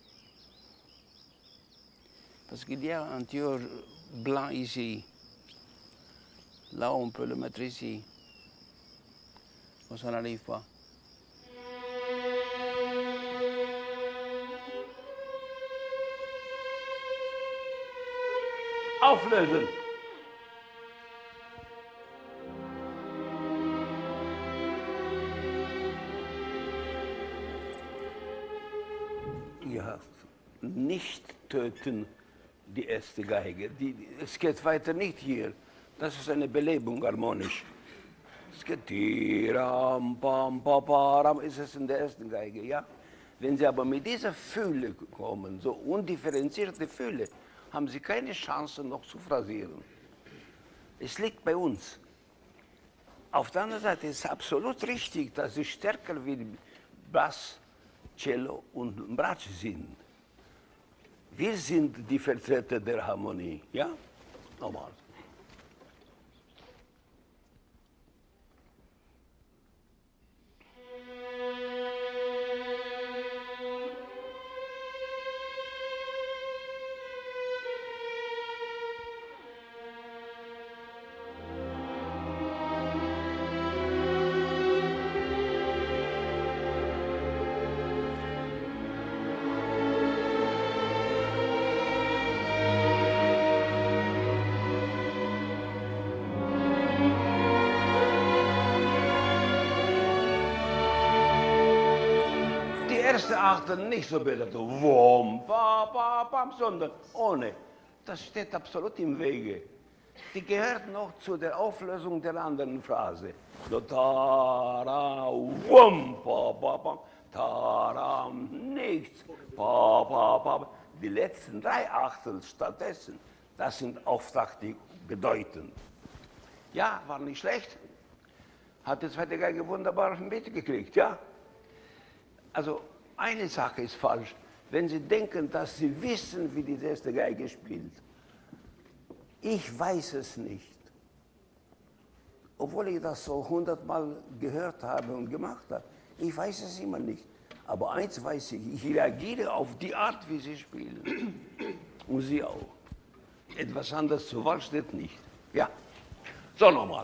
Parce qu'il y a un tuyau blanc ici. Là, on peut le mettre ici. Mais ça n'arrive pas. Auflösen! Ja, nicht töten die erste Geige. Die, es geht weiter nicht hier. Das ist eine Belebung harmonisch. Es geht tiram, pam, paparam, ist es in der ersten Geige, ja? Wenn Sie aber mit dieser Fülle kommen, so undifferenzierte Fülle, haben Sie keine Chance noch zu phrasieren. Es liegt bei uns. Auf der anderen Seite ist es absolut richtig, dass Sie stärker wie Bass, Cello und Bratsche sind. Wir sind die Vertreter der Harmonie, ja? Normal. Erste Achtel nicht so bitte, so wom, pa, pa, pam, sondern ohne. Das steht absolut im Wege. Die gehört noch zu der Auflösung der anderen Phrase. So, tara, wom, pa, pa, pam, taram, nichts, pa, pa, pa. Die letzten drei Achtel stattdessen, das sind auftaktig bedeutend. Ja, war nicht schlecht. Hat die zweite Geige wunderbar mitgekriegt, ja? Also, eine Sache ist falsch, wenn Sie denken, dass Sie wissen, wie die erste Geige spielt. Ich weiß es nicht. Obwohl ich das so hundertmal gehört habe und gemacht habe. Ich weiß es immer nicht. Aber eins weiß ich, ich reagiere auf die Art, wie Sie spielen. Und Sie auch. Etwas anderes zur Wahl steht nicht. Ja, so nochmal.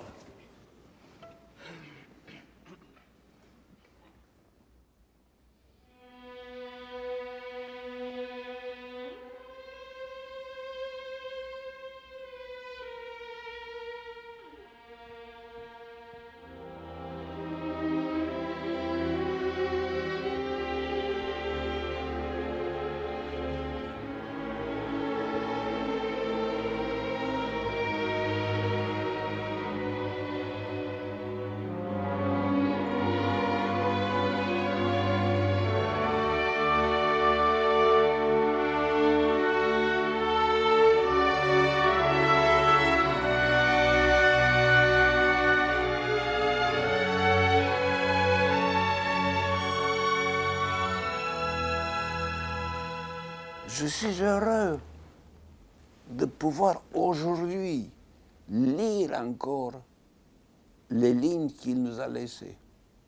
Je suis heureux de pouvoir aujourd'hui lire encore les lignes qu'il nous a laissées.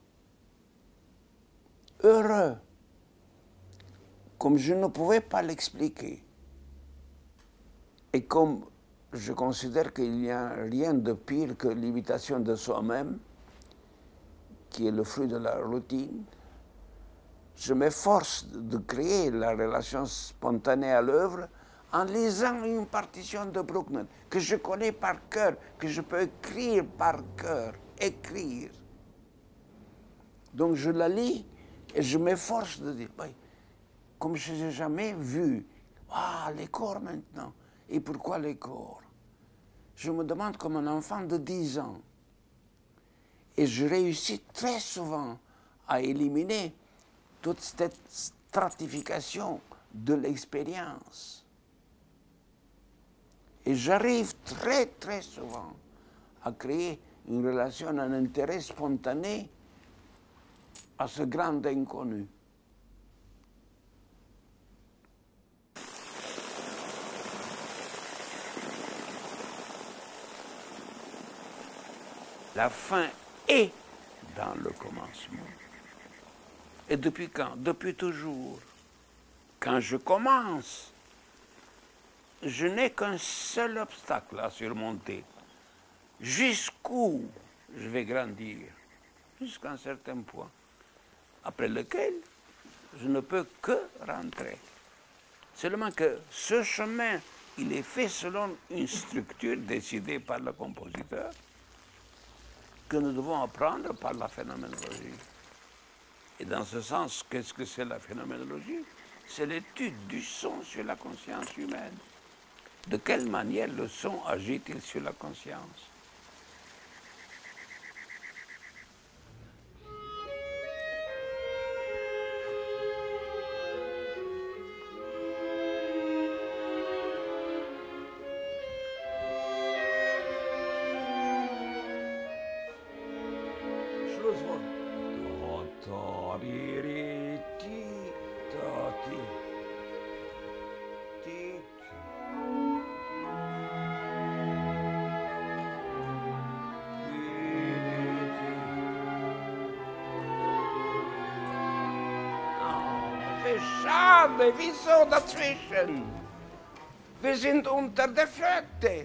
Heureux, comme je ne pouvais pas l'expliquer. Et comme je considère qu'il n'y a rien de pire que l'imitation de soi-même, qui est le fruit de la routine, je m'efforce de créer la relation spontanée à l'œuvre en lisant une partition de Bruckner que je connais par cœur, que je peux écrire par cœur, écrire. Donc je la lis et je m'efforce de dire, oui, comme je n'ai jamais vu, ah, les corps maintenant, et pourquoi les corps? Je me demande comme un enfant de dix ans. Et je réussis très souvent à éliminer toute cette stratification de l'expérience. Et j'arrive très, très souvent à créer une relation, un intérêt spontané à ce grand inconnu. La fin est dans le commencement. Et depuis quand? Depuis toujours. Quand je commence, je n'ai qu'un seul obstacle à surmonter. Jusqu'où je vais grandir? Jusqu'à un certain point. Après lequel, je ne peux que rentrer. Seulement que ce chemin, il est fait selon une structure décidée par le compositeur, que nous devons apprendre par la phénoménologie. Et dans ce sens, qu'est-ce que c'est la phénoménologie? C'est l'étude du son sur la conscience humaine. De quelle manière le son agit-il sur la conscience? Schade, wieso dazwischen? Wir sind unter der Flöte.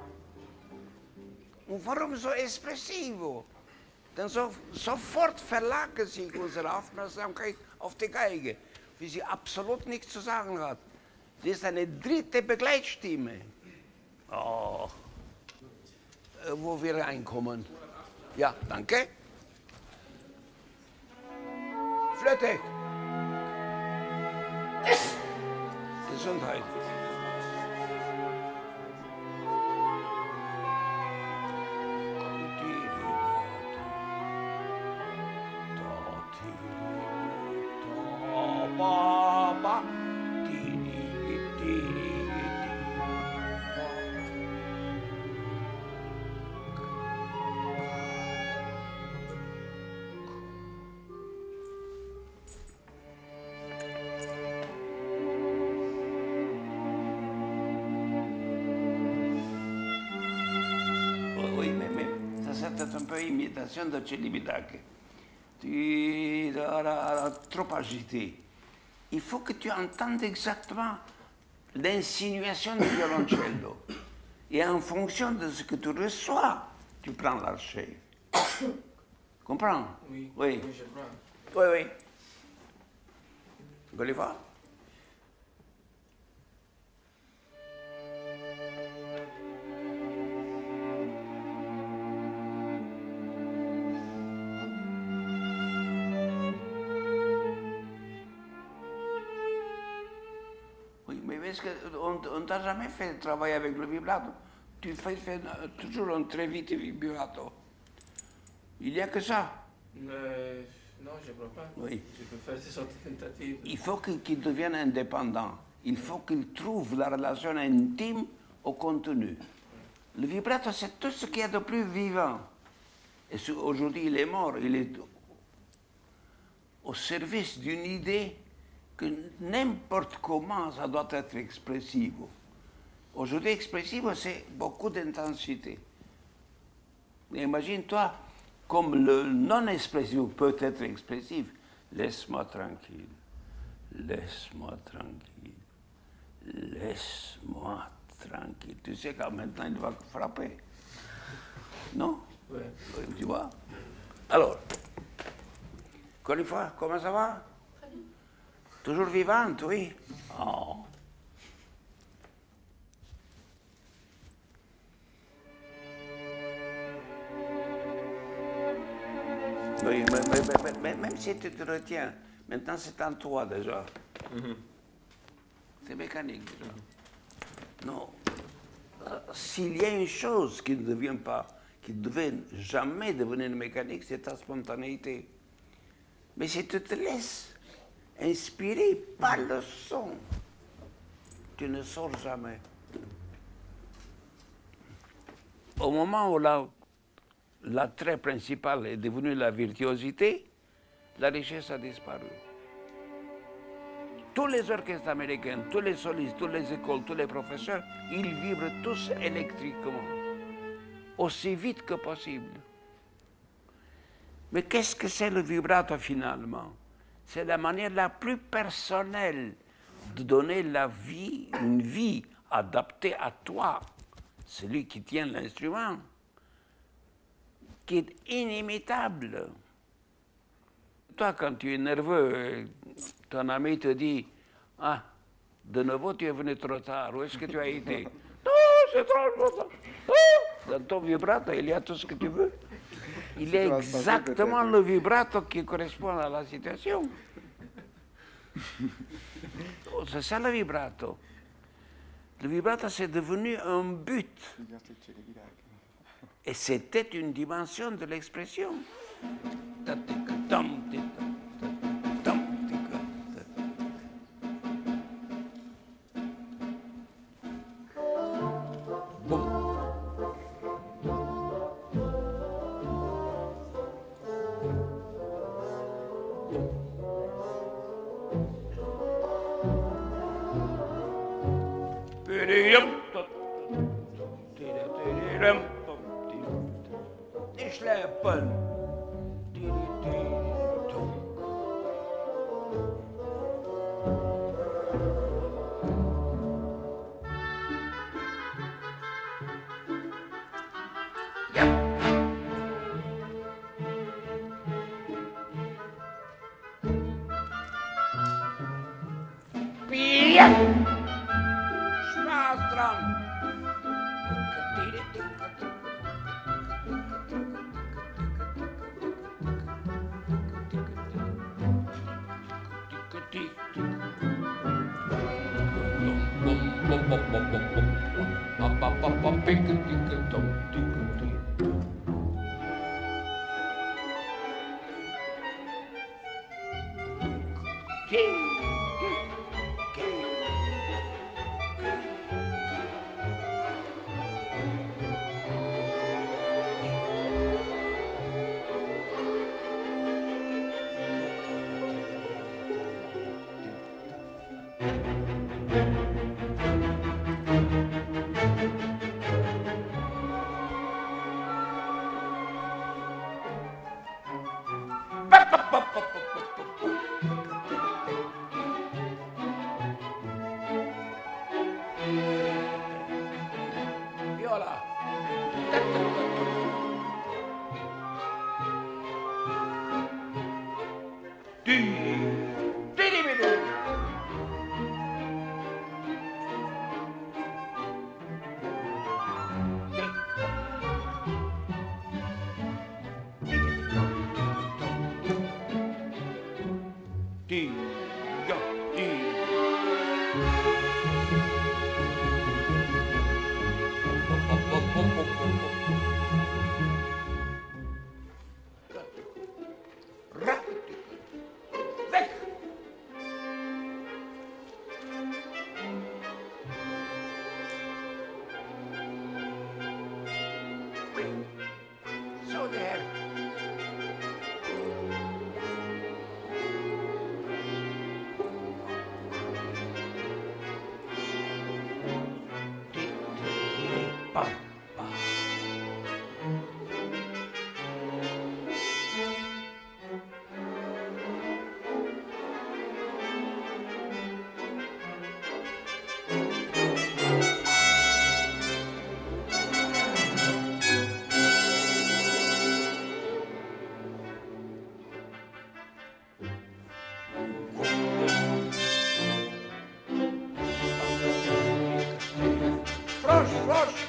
Und warum so expressivo? Denn so, sofort verlagert sich unsere Aufmerksamkeit auf die Geige, wie sie absolut nichts zu sagen hat. Die ist eine dritte Begleitstimme. Oh. Äh, wo wir reinkommen. Ja, danke. Flöte. Gesundheit. C'est un peu imitation de Celibidache. Tu es trop agité. Il faut que tu entendes exactement l'insinuation du violoncello. Et en fonction de ce que tu reçois, tu prends l'archet. Comprends? Oui, oui. oui, je prends. Oui, oui. Vous voulez voir? Est-ce qu'on t'a jamais fait travailler avec le vibrato? Tu fais, fais toujours un très vite vibrato. Il n'y a que ça. Euh, non, je ne crois pas. Oui. Je peux faire des autres tentatives. Il faut qu'il devienne indépendant. Il faut qu'il trouve la relation intime au contenu. Le vibrato, c'est tout ce qu'il y a de plus vivant. Et aujourd'hui, il est mort. Il est au service d'une idée que n'importe comment ça doit être expressif. Aujourd'hui, expressif, c'est beaucoup d'intensité. Imagine-toi, comme le non-expressif peut être expressif. Laisse-moi tranquille, laisse-moi tranquille, laisse-moi tranquille. Tu sais qu'en maintenant, il va frapper. Non? Oui. Tu vois? Alors, encore une fois, comment ça va? Très bien. Toujours vivante, oui. Oh. Oui, mais, mais, mais, mais, même si tu te retiens, maintenant c'est en toi déjà. Mm-hmm. C'est mécanique déjà. Mm-hmm. Non. Euh, S'il y a une chose qui ne devient pas, qui ne devait jamais devenir mécanique, c'est ta spontanéité. Mais si tu te laisses inspirer par le son, tu ne sors jamais. Au moment où la l'attrait principal est devenu la virtuosité, la richesse a disparu. Tous les orchestres américains, tous les solistes, toutes les écoles, tous les professeurs, ils vibrent tous électriquement, aussi vite que possible. Mais qu'est-ce que c'est le vibrato finalement? C'est la manière la plus personnelle de donner la vie, une vie adaptée à toi, celui qui tient l'instrument, qui est inimitable. Toi, quand tu es nerveux, ton ami te dit « Ah, de nouveau, tu es venu trop tard. Où est-ce que tu as été? » « Non, c'est trop tard. Oh, dans ton vibrato, il y a tout ce que tu veux. Il y a exactement le vibrato qui correspond à la situation. Oh, c'est ça le vibrato. Le vibrato, c'est devenu un but. Et c'était une dimension de l'expression. bam, bam. Frosch, Frosch.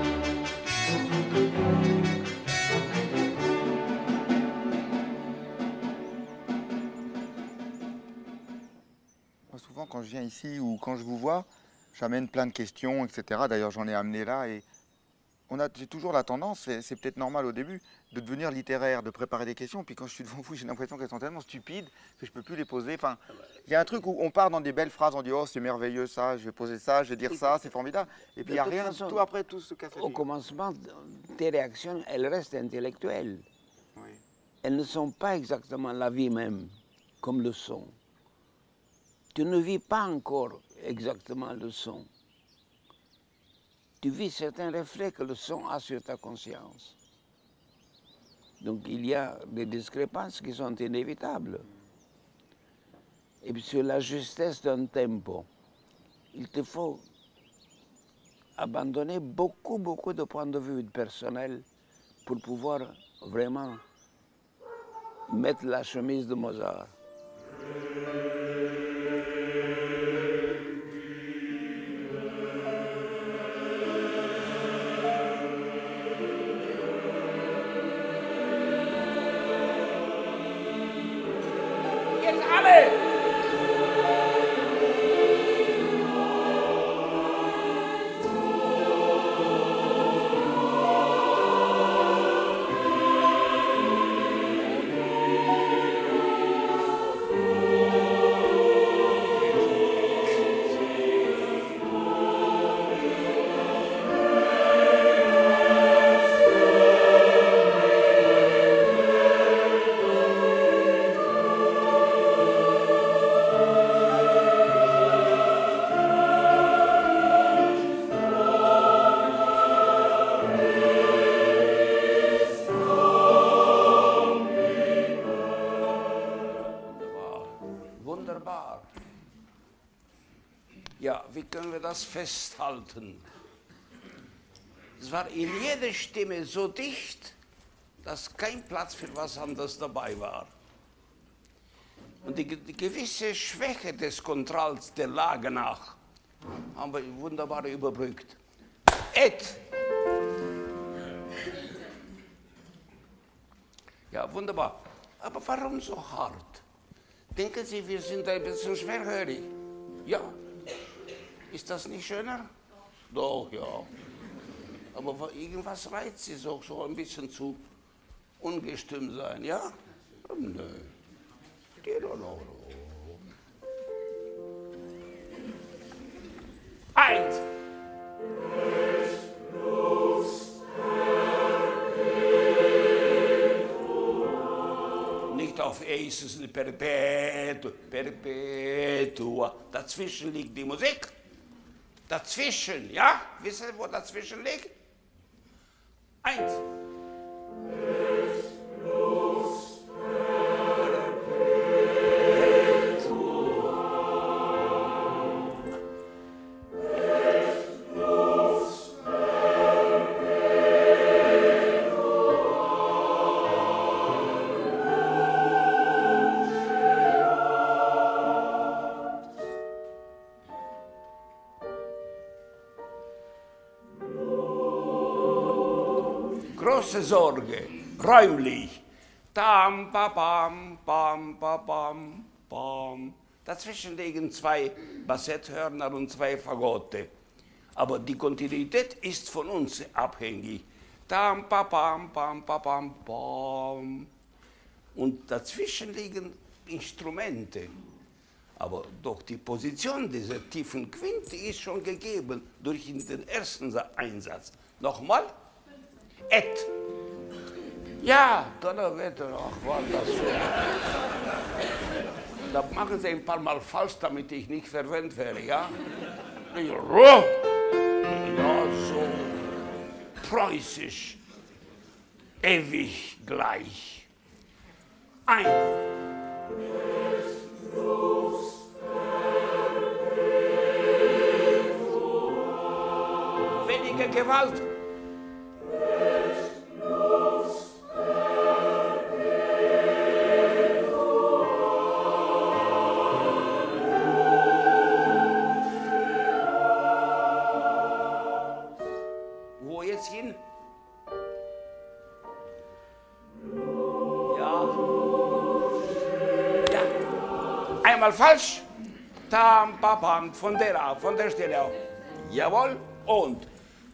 Moi, souvent, quand je viens ici ou quand je vous vois, j'amène plein de questions, et cetera. D'ailleurs, j'en ai amené là et on a, j'ai toujours la tendance, c'est, c'est peut-être normal au début, de devenir littéraire, de préparer des questions. Puis quand je suis devant vous, j'ai l'impression qu'elles sont tellement stupides que je ne peux plus les poser. Enfin, il y a un truc où on part dans des belles phrases, on dit oh c'est merveilleux ça, je vais poser ça, je vais dire ça, c'est formidable. Et puis il n'y a toute rien, façon, tout après tout se casse la Au figure. commencement, tes réactions, elles restent intellectuelles. Oui. Elles ne sont pas exactement la vie même, comme le son. Tu ne vis pas encore exactement le son. Tu vis certains reflets que le son a sur ta conscience. Donc il y a des discrépances qui sont inévitables. Et puis sur la justesse d'un tempo, il te faut abandonner beaucoup, beaucoup de points de vue personnels pour pouvoir vraiment mettre la chemise de Mozart. Jetzt alle! Wunderbar. Ja, wie können wir das festhalten? Es war in jeder Stimme so dicht, dass kein Platz für was anderes dabei war. Und die, die gewisse Schwäche des Kontrolls der Lage nach haben wir wunderbar überbrückt. Et! Ja, wunderbar. Aber warum so hart? Denken Sie, wir sind ein bisschen schwerhörig? Ja. Ist das nicht schöner? Doch, ja. Aber irgendwas reizt Sie so, so ein bisschen zu ungestüm sein, ja? Nö. Eins. Nicht auf E, es ist eine Perpetua, Perpetua. Dazwischen liegt die Musik. Dazwischen, ja? Wisst ihr, wo dazwischen liegt? Eins. Große Sorge, räumlich. Tam, pa, pam, pam, pa, pam, pam. Dazwischen liegen zwei Bassetthörner und zwei Fagotte. Aber die Kontinuität ist von uns abhängig. Tam, pa, pam, pam, pa, pam, pam. Und dazwischen liegen Instrumente. Aber doch die Position dieser tiefen Quinte ist schon gegeben durch den ersten Einsatz. Nochmal. Et. Ja, Donnerwetter, ach, war das so. Da machen Sie ein paar Mal falsch, damit ich nicht verwendet werde, ja? Ja, so. preußisch, ewig gleich. Ein. Weniger Gewalt. Wo jetzt hin? Ja. Ja. Einmal falsch. Tam, papam, von der auf, von der Stelle auf. Jawohl. Und.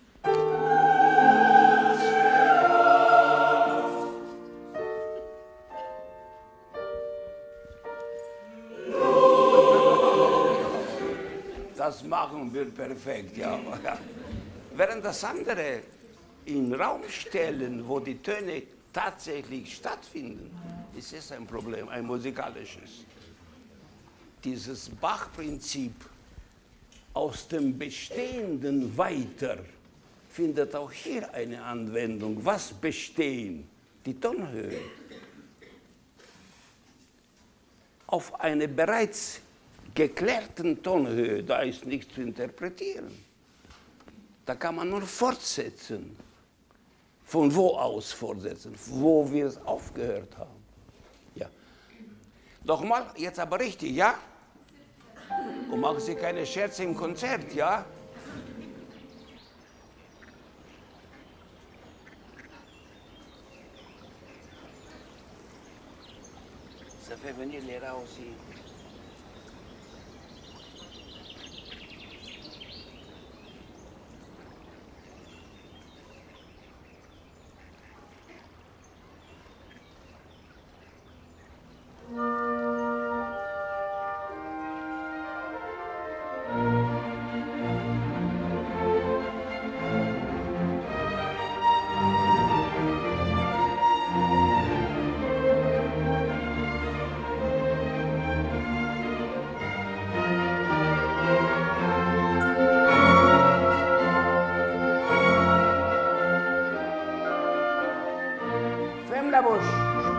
Das machen wir perfekt, ja. Während das andere in Raum stellen, wo die Töne tatsächlich stattfinden, ist es ein Problem, ein musikalisches. Dieses Bach-Prinzip aus dem Bestehenden weiter findet auch hier eine Anwendung. Was bestehen? Die Tonhöhe. Auf eine bereits geklärten Tonhöhe, da ist nichts zu interpretieren. Da kann man nur fortsetzen. Von wo aus fortsetzen? Wo wir es aufgehört haben. Ja. Nochmal, jetzt aber richtig, ja? Und machen Sie keine Scherze im Konzert, ja? Ça fait venir les rats aussi. Ferme la bouche.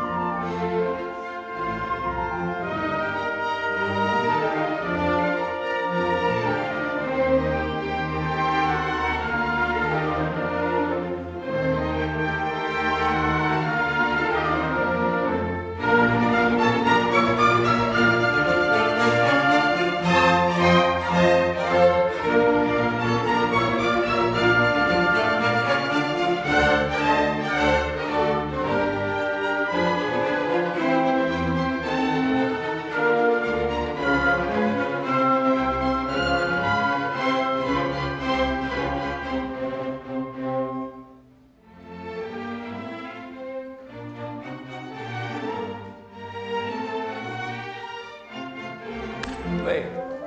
Oui.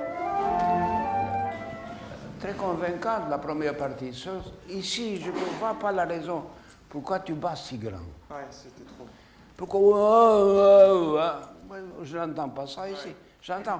Très convaincante la première partie. Sauf ici, je ne vois pas la raison. Pourquoi tu bats si grand? Ouais, c'était trop. Pourquoi oh, oh, oh, oh. Je n'entends pas ça ici. J'entends.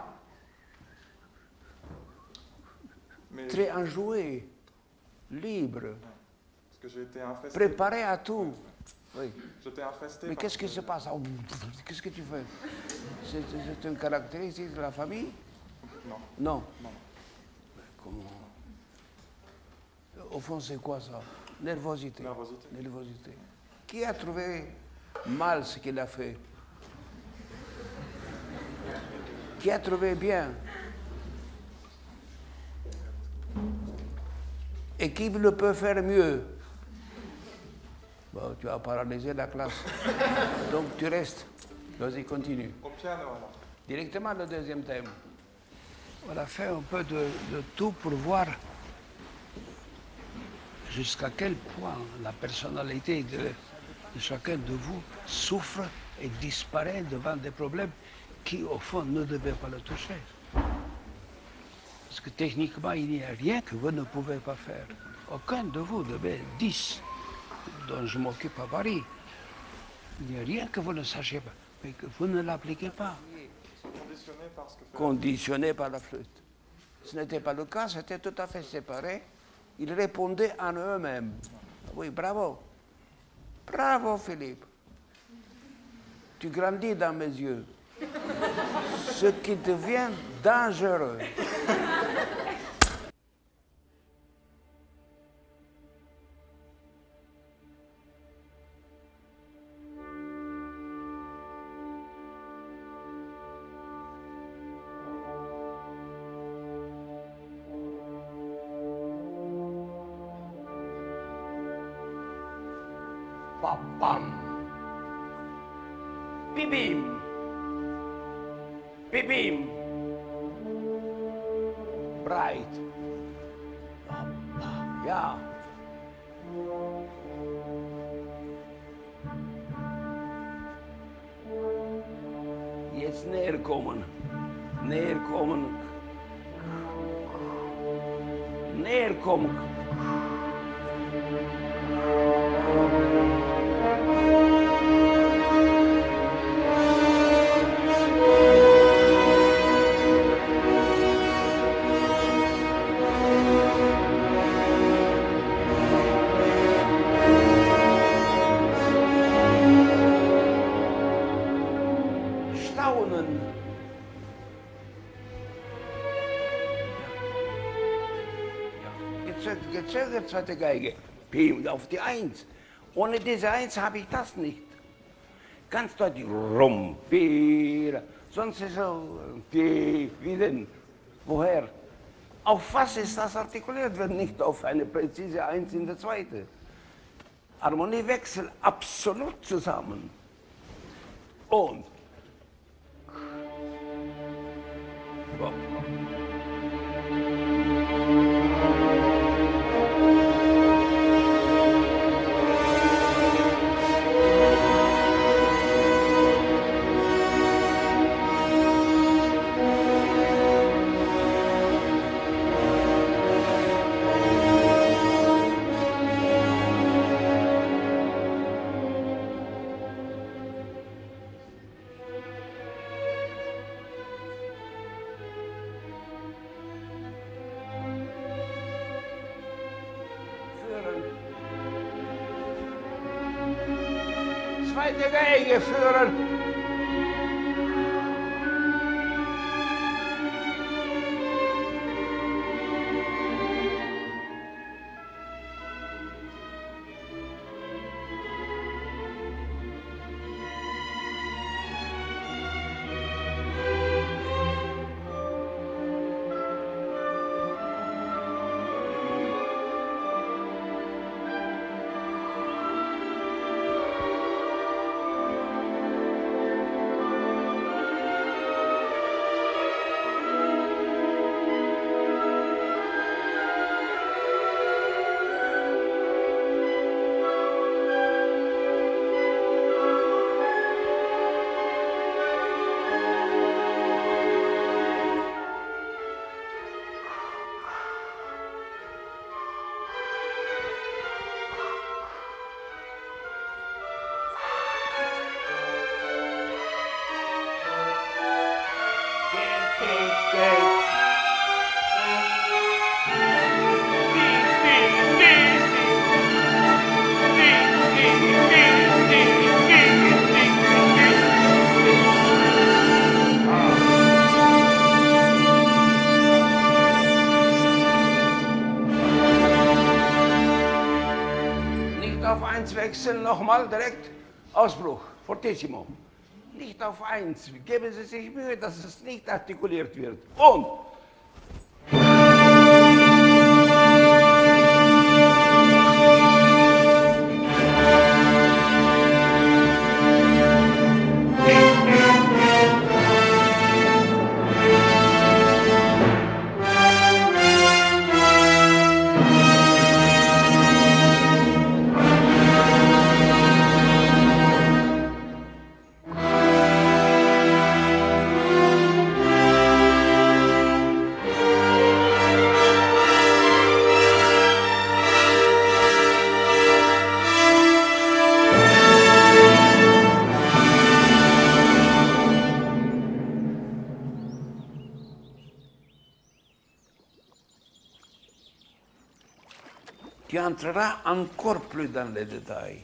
Mais Très enjoué, libre, parce que j'ai été infesté. préparé à tout. Oui. J'étais infesté. Mais par qu'est-ce qui ce- se passe? Oh, qu'est-ce que tu fais? C'est c'est une caractéristique de la famille? Non. Non. Non. Mais comment? Au fond, c'est quoi ça? Nervosité. Nervosité. Nervosité. Qui a trouvé mal ce qu'il a fait? Qui a trouvé bien? Et qui le peut faire mieux? Bon, tu as paralysé la classe. Donc tu restes. Vas-y, continue. Au piano alors. Directement le deuxième thème. On a fait un peu de, de tout pour voir jusqu'à quel point la personnalité de, de chacun de vous souffre et disparaît devant des problèmes qui, au fond, ne devaient pas le toucher. Parce que techniquement, il n'y a rien que vous ne pouvez pas faire. Aucun de vous devait dix, dont je m'occupe à Paris. Il n'y a rien que vous ne sachiez pas, mais que vous ne l'appliquez pas. Conditionné par ce que fait. Conditionné par la flûte. Ce n'était pas le cas, c'était tout à fait séparé. Ils répondaient en eux-mêmes. Oui, bravo. Bravo, Philippe. Tu grandis dans mes yeux. Ce qui devient dangereux. Pam. Bibim. Bibim. Bright. Ja. Jetzt näher kommen. Näher kommen. Näher kommen. Gezögert, zweite Geige. P und auf die Eins. Ohne diese Eins habe ich das nicht. Ganz deutlich. Rum, P. Sonst ist so P. Wie denn? Woher? Auf was ist das artikuliert, wenn nicht auf eine präzise Eins in der zweite? Harmoniewechsel absolut zusammen. Und. So. Zweite Geige führen. Wechseln nochmal direkt Ausbruch, fortissimo. Nicht auf eins. Geben Sie sich Mühe, dass es nicht artikuliert wird. Und tu entreras encore plus dans les détails.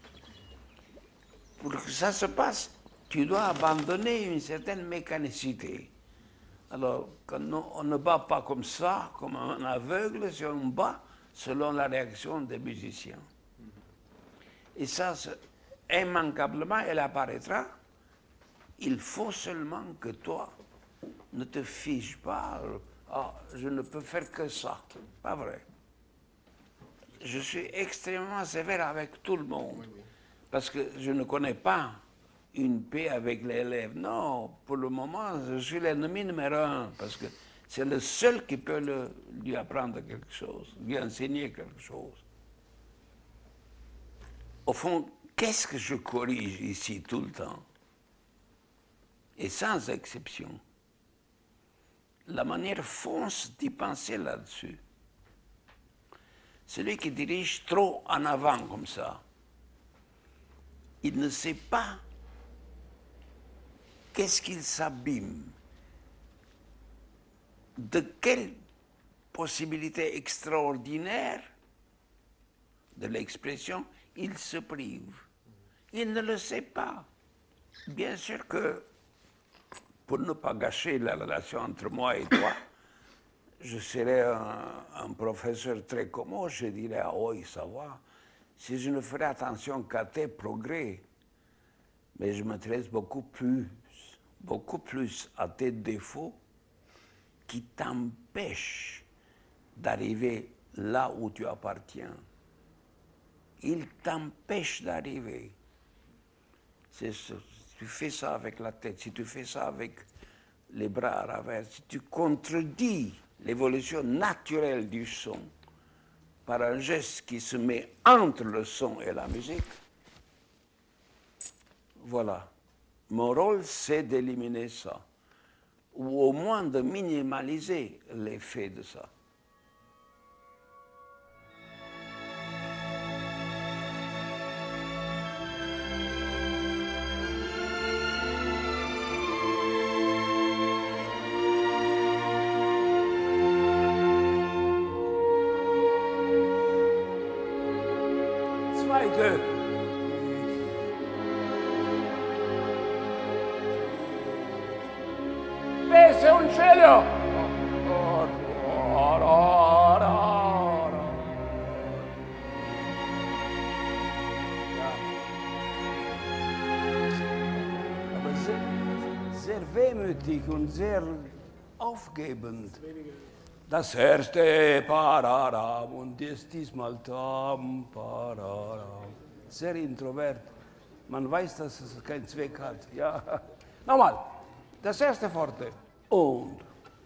Pour que ça se passe, tu dois abandonner une certaine mécanicité. Alors, quand on ne bat pas comme ça, comme un aveugle, si on bat selon la réaction des musiciens. Et ça, immanquablement, elle apparaîtra. Il faut seulement que toi ne te fiches pas. Ah, je ne peux faire que ça. Pas vrai. Je suis extrêmement sévère avec tout le monde. Parce que je ne connais pas une paix avec l'élève. Non, pour le moment, je suis l'ennemi numéro un. Parce que c'est le seul qui peut le, lui apprendre quelque chose, lui enseigner quelque chose. Au fond, qu'est-ce que je corrige ici tout le temps? Et sans exception. La manière fonce d'y penser là-dessus. Celui qui dirige trop en avant comme ça, il ne sait pas qu'est-ce qu'il s'abîme, de quelle possibilité extraordinaire de l'expression il se prive. Il ne le sait pas. Bien sûr que, pour ne pas gâcher la relation entre moi et toi, je serais un, un professeur très commode, je dirais, ah oui, ça va, si je ne ferais attention qu'à tes progrès, mais je m'intéresse beaucoup plus, beaucoup plus à tes défauts qui t'empêchent d'arriver là où tu appartiens. Ils t'empêchent d'arriver. Si tu fais ça avec la tête, si tu fais ça avec les bras à revers, si tu contredis l'évolution naturelle du son par un geste qui se met entre le son et la musique, voilà. Mon rôle, c'est d'éliminer ça, ou au moins de minimaliser l'effet de ça. Zweite. Sergiu! Aber sehr, sehr wehmütig und sehr aufgebend. Das erste Pararam und jetzt diesmal Tam Pararam. Sehr introvert. Man weiß, dass es keinen Zweck hat. Ja. Nochmal. Das erste Forte. Und.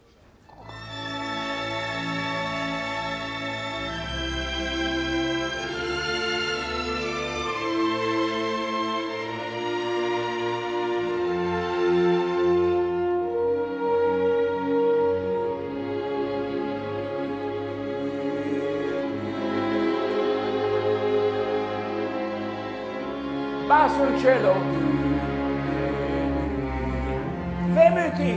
Basso il cielo! Wehmütig!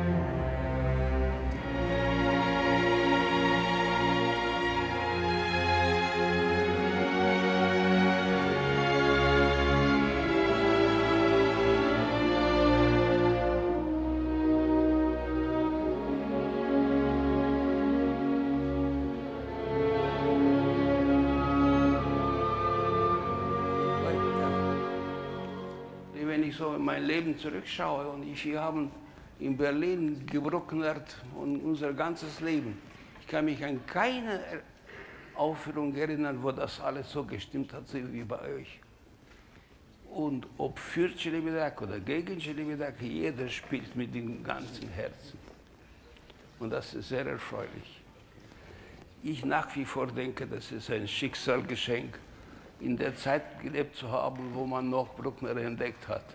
Wenn ich so in mein Leben zurückschaue und ich, wir haben in Berlin gebrucknert und unser ganzes Leben. Ich kann mich an keine Aufführung erinnern, wo das alles so gestimmt hat, so wie bei euch. Und ob für Celibidache oder gegen Celibidache, jeder spielt mit dem ganzen Herzen. Und das ist sehr erfreulich. Ich nach wie vor denke, das ist ein Schicksalsgeschenk, in der Zeit gelebt zu haben, wo man noch Bruckner entdeckt hat.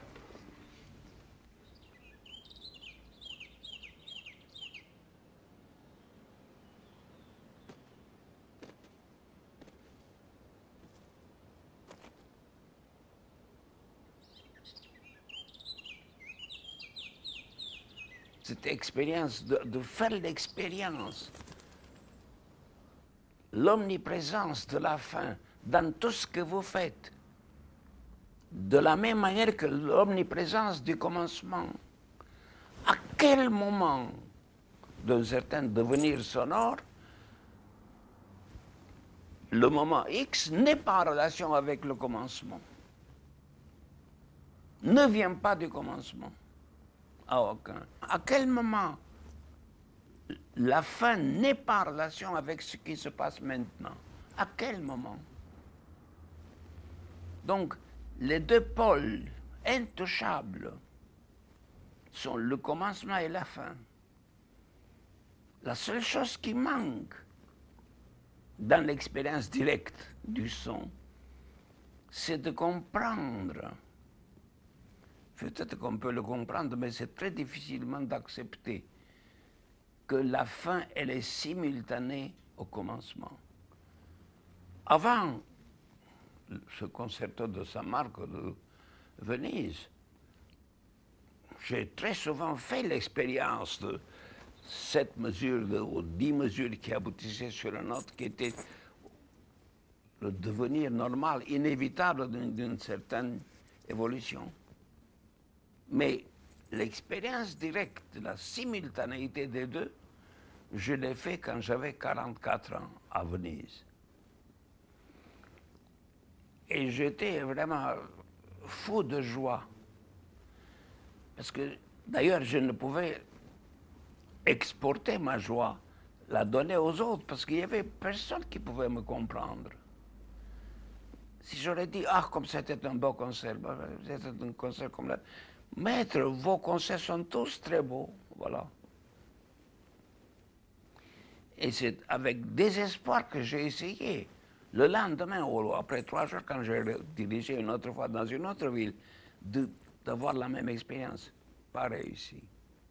Cette expérience, de, de faire l'expérience, l'omniprésence de la fin dans tout ce que vous faites, de la même manière que l'omniprésence du commencement. À quel moment d'un certain devenir sonore, le moment X n'est pas en relation avec le commencement, ne vient pas du commencement, à aucun. À quel moment la fin n'est pas en relation avec ce qui se passe maintenant? À quel moment? Donc, les deux pôles intouchables sont le commencement et la fin. La seule chose qui manque dans l'expérience directe du son, c'est de comprendre. Peut-être qu'on peut le comprendre, mais c'est très difficilement d'accepter que la fin, elle est simultanée au commencement. Avant ce concerto de Saint-Marc de Venise, j'ai très souvent fait l'expérience de sept mesures de, ou dix mesures qui aboutissaient sur une note qui était le devenir normal, inévitable d'une certaine évolution. Mais l'expérience directe de la simultanéité des deux, je l'ai fait quand j'avais quarante-quatre ans à Venise. Et j'étais vraiment fou de joie. Parce que, d'ailleurs, je ne pouvais exporter ma joie, la donner aux autres, parce qu'il n'y avait personne qui pouvait me comprendre. Si j'aurais dit, ah, comme c'était un beau concert, c'était un concert comme là. Maître, vos concerts sont tous très beaux, voilà. Et c'est avec désespoir que j'ai essayé. Le lendemain, ou après trois jours, quand j'ai dirigé une autre fois dans une autre ville, d'avoir la même expérience. Pas réussi.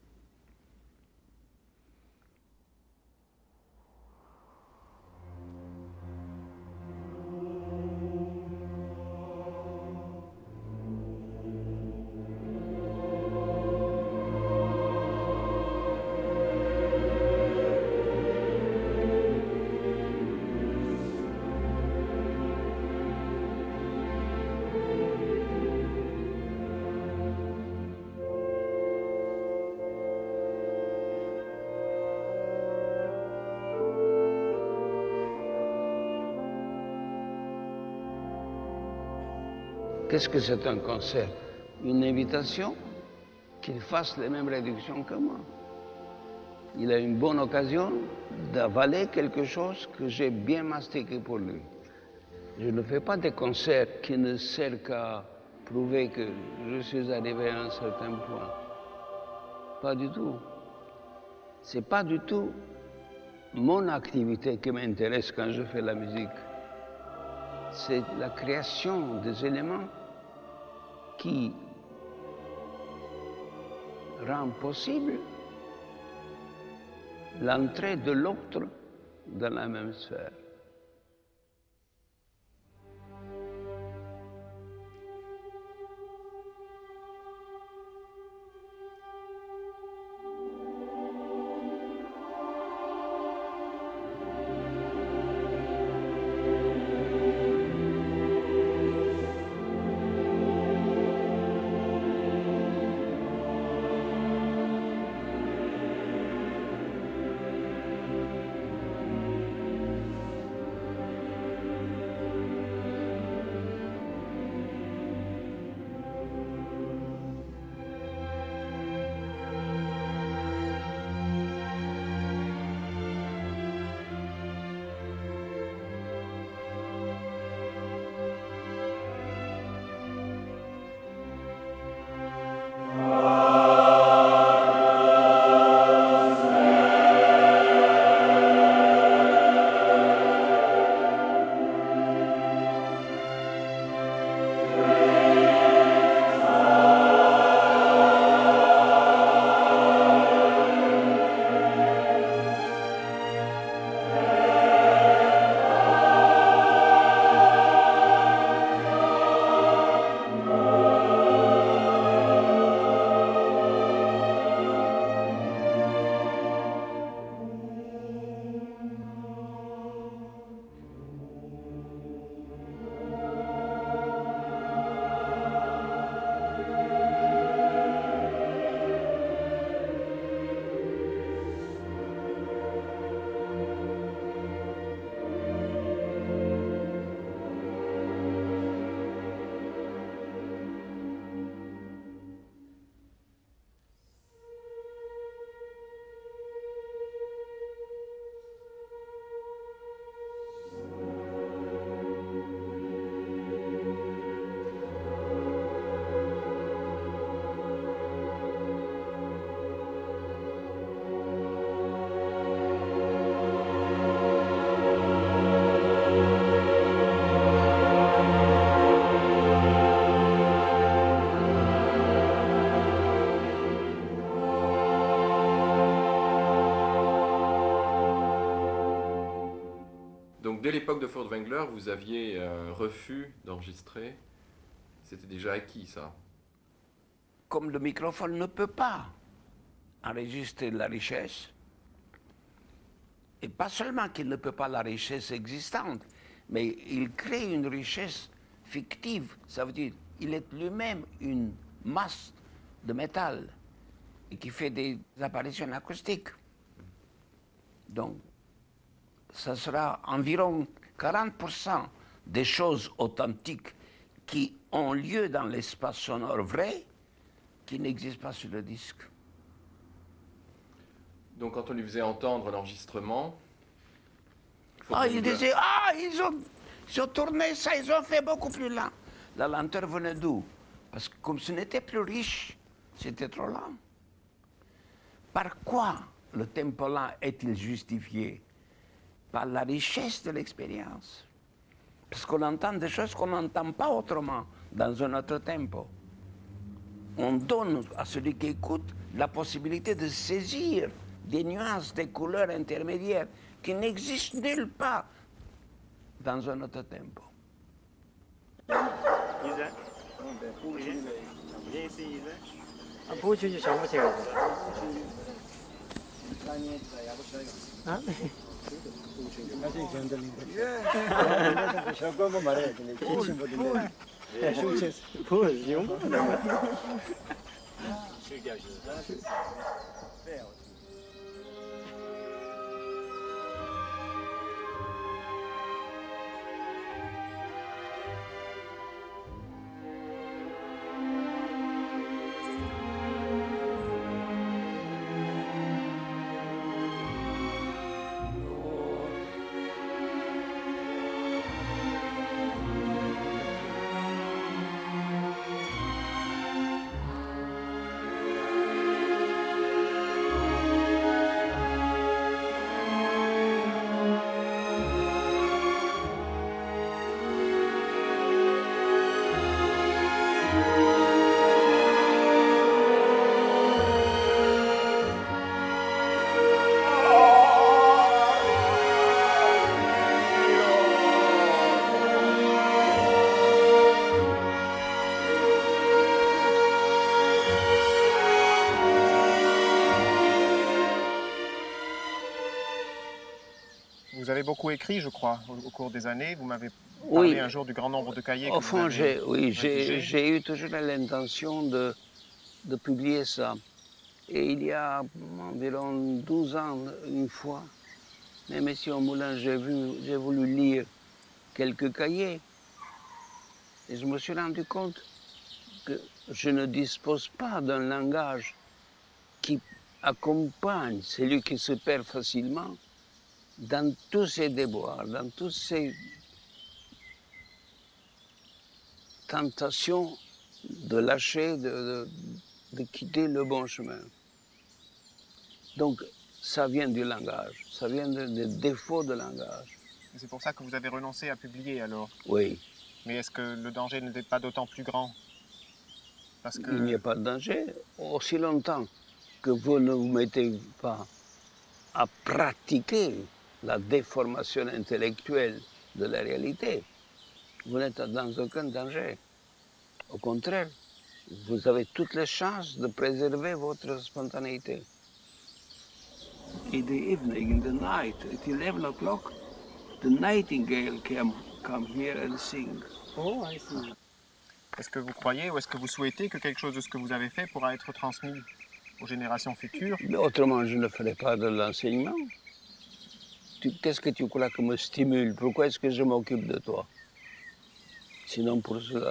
Qu'est-ce que c'est un concert? Une invitation qu'il fasse les mêmes réductions que moi. Il a une bonne occasion d'avaler quelque chose que j'ai bien mastiqué pour lui. Je ne fais pas des concerts qui ne servent qu'à prouver que je suis arrivé à un certain point. Pas du tout. C'est pas du tout mon activité qui m'intéresse quand je fais la musique. C'est la création des éléments qui rend possible l'entrée de l'autre dans la même sphère. dès l'époque de Furtwängler, vous aviez un refus d'enregistrer. C'était déjà acquis, ça. Comme le microphone ne peut pas enregistrer la richesse, et pas seulement qu'il ne peut pas la richesse existante, mais il crée une richesse fictive. Ça veut dire qu'il est lui-même une masse de métal et qui fait des apparitions acoustiques. Donc, ça sera environ quarante pour cent des choses authentiques qui ont lieu dans l'espace sonore vrai qui n'existent pas sur le disque. Donc quand on lui faisait entendre l'enregistrement... Ah, il disait, ah, ils ont, ils ont tourné ça, ils ont fait beaucoup plus lent. La lenteur venait d'où? Parce que comme ce n'était plus riche, c'était trop lent. Par quoi le tempo lent est-il justifié? Par la richesse de l'expérience. Parce qu'on entend des choses qu'on n'entend pas autrement dans un autre tempo. On donne à celui qui écoute la possibilité de saisir des nuances, des couleurs intermédiaires qui n'existent nulle part dans un autre tempo. Vous avez beaucoup écrit, je crois, au, au cours des années. Vous m'avez parlé oui. un jour du grand nombre de cahiers. Au fond, j'ai oui, j'ai eu toujours l'intention de, de publier ça. Et il y a environ douze ans, une fois, même ici au Moulin, j'ai voulu lire quelques cahiers. Et je me suis rendu compte que je ne dispose pas d'un langage qui accompagne celui qui se perd facilement dans tous ces déboires, dans toutes ces tentations de lâcher, de, de, de quitter le bon chemin. Donc, ça vient du langage, ça vient des de défauts de langage. C'est pour ça que vous avez renoncé à publier alors? Oui. Mais est-ce que le danger n'était pas d'autant plus grand? Parce que... Il n'y a pas de danger. Aussi longtemps que vous ne vous mettez pas à pratiquer la déformation intellectuelle de la réalité, vous n'êtes dans aucun danger. Au contraire, vous avez toutes les chances de préserver votre spontanéité. In the evening, in the night, at eleven o'clock, the nightingale came come here and sing. Oh, I see. Est-ce que vous croyez ou est-ce que vous souhaitez que quelque chose de ce que vous avez fait pourra être transmis aux générations futures? Mais autrement, je ne ferai pas de l'enseignement. Qu'est-ce que tu crois que me stimule? Pourquoi est-ce que je m'occupe de toi? Sinon pour cela.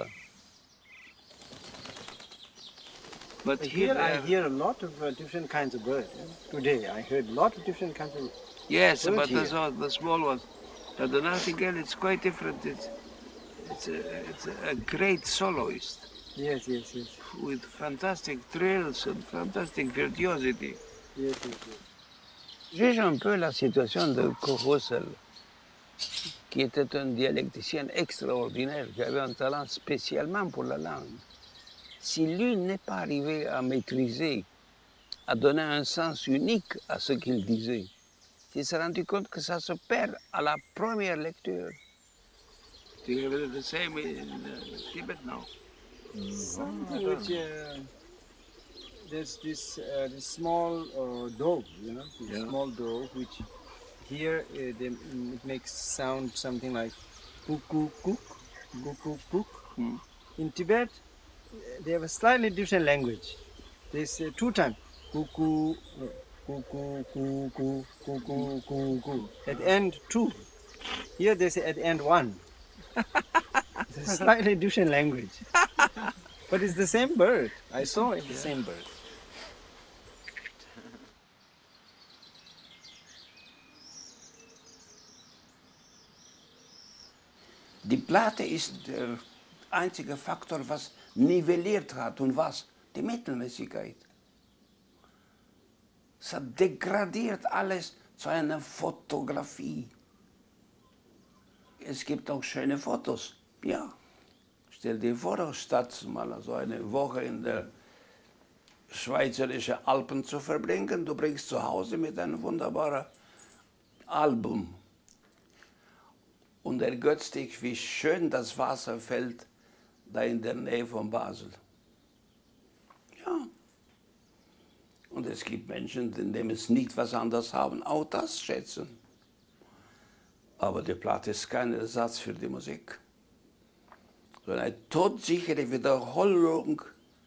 But here I hear a lot of uh, different kinds of birds. Today I heard a lot of different kinds of yes, birds but here. the, the small ones. But the nightingale, it's quite different. It's, it's, a, it's a great soloist. Yes, yes, yes. With fantastic thrills and fantastic virtuosity. Yes, yes, yes. Juge un peu la situation de Russell, qui était un dialecticien extraordinaire, qui avait un talent spécialement pour la langue. Si lui n'est pas arrivé à maîtriser, à donner un sens unique à ce qu'il disait, Tu te rendu compte que ça se perd à la première lecture. Tu have the same in uh, Tibet now. Something which uh, there's this uh, this small uh, dog, you know, this Yeah. small dog which here uh, they, it makes sound something like cuckoo cook, cuckoo cook. Mm. In Tibet, uh, they have a slightly different language. They say two times cuckoo, no, cuckoo, cuckoo, cuckoo, cuckoo. At the end two. Here they say at the end one. It's a slightly different language. But it's the same bird. I saw it, the same bird. Die Platte ist der einzige Faktor, was nivelliert hat. Und was? Die Mittelmäßigkeit. Es hat degradiert alles zu einer Fotografie. Es gibt auch schöne Fotos, ja. Stell dir vor, statt mal so eine Woche in der schweizerischen Alpen zu verbringen, du bringst zu Hause mit einem wunderbaren Album und ergötzt dich, wie schön das Wasser fällt, da in der Nähe von Basel. Ja. Und es gibt Menschen, die dem es nicht was anderes haben, auch das schätzen. Aber die Platte ist kein Ersatz für die Musik, sondern eine todsichere Wiederholung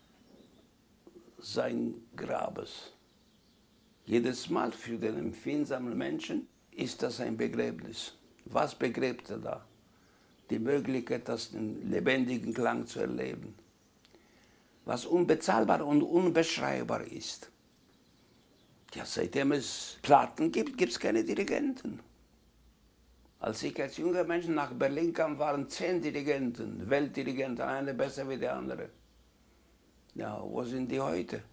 seines Grabes. Jedes Mal für den empfindsamen Menschen ist das ein Begräbnis. Was begräbt er da? Die Möglichkeit, das in lebendigen Klang zu erleben. Was unbezahlbar und unbeschreibbar ist. Ja, seitdem es Platten gibt, gibt es keine Dirigenten. Als ich als junger Mensch nach Berlin kam, waren zehn Dirigenten, Weltdirigenten, eine besser wie der andere. Ja, wo sind die heute?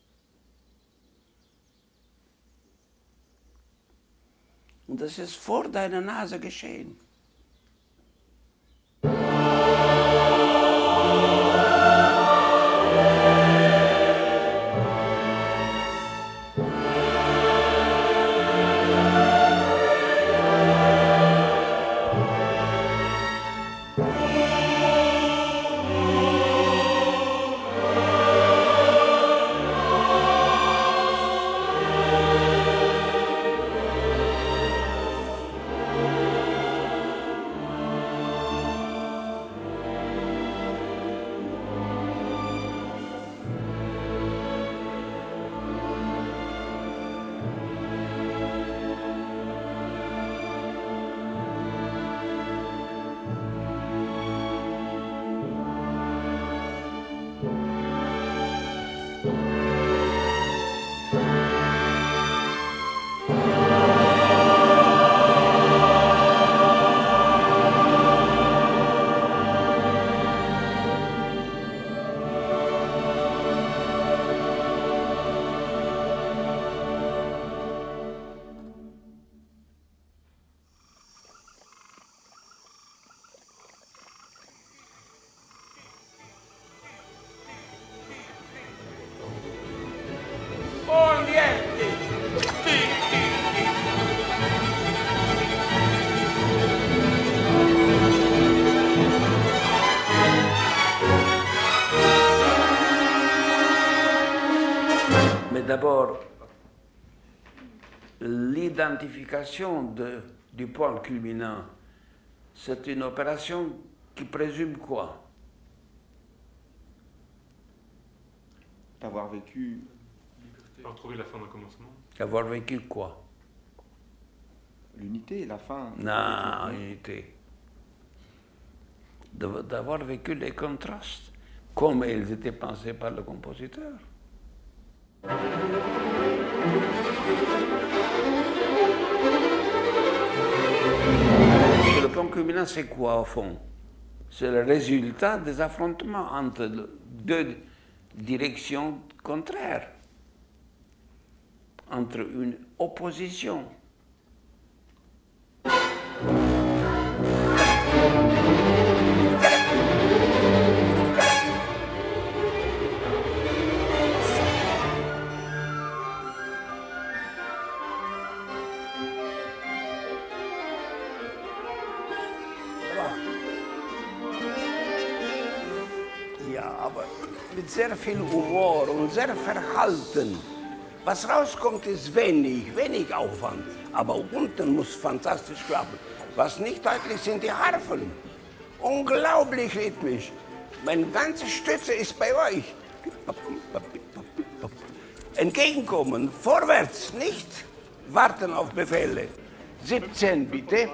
Und das ist vor deiner Nase geschehen. D'abord, l'identification du point culminant, c'est une opération qui présume quoi? D'avoir vécu... Avoir trouvé la fin d'un commencement. Avoir vécu quoi? L'unité, la fin. Non, l'unité. D'avoir vécu les contrastes, comme ils étaient pensés par le compositeur. Le point culminant, c'est quoi au fond? C'est le résultat des affrontements entre deux directions contraires, entre une opposition. Ja, aber mit sehr viel Humor und sehr verhalten. Was rauskommt, ist wenig, wenig Aufwand. Aber unten muss fantastisch klappen. Was nicht deutlich sind die Harfen. Unglaublich rhythmisch. Meine ganze Stütze ist bei euch. Entgegenkommen, vorwärts, nicht warten auf Befehle. siebzehn, bitte.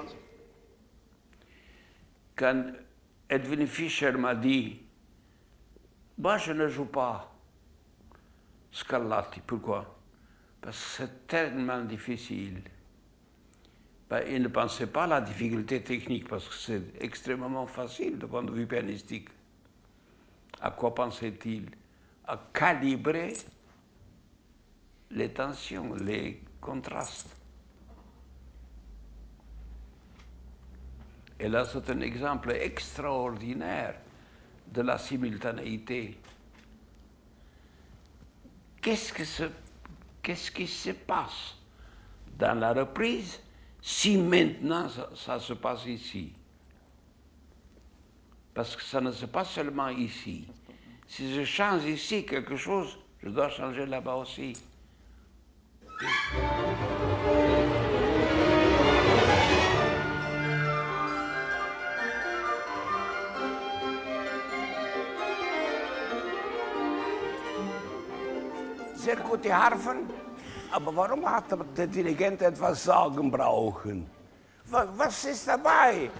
Kann Edwin Fischer m'a dit, moi je ne joue pas Scarlatti. Pourquoi? Parce que c'est tellement difficile. Ben, il ne pensait pas à la difficulté technique, parce que c'est extrêmement facile du point de vue pianistique. À quoi pensait-il? À calibrer les tensions, les contrastes. Et là, c'est un exemple extraordinaire de la simultanéité. Qu'est-ce que se, qu'est-ce qui se passe dans la reprise si maintenant ça, ça se passe ici? Parce que ça ne se passe seulement ici. Si je change ici quelque chose, je dois changer là-bas aussi. Sehr gute Harfen, aber warum hat der Dirigent etwas sagen brauchen? Was ist dabei?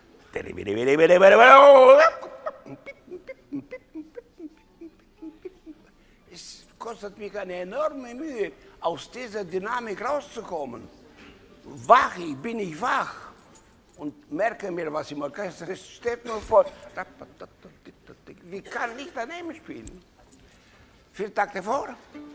Es kostet mich eine enorme Mühe, aus dieser Dynamik rauszukommen. Wach, ich bin ich wach und merke mir, was im Orchester ist, steht nur vor. Ich kann nicht daneben spielen. Vier Takte vor.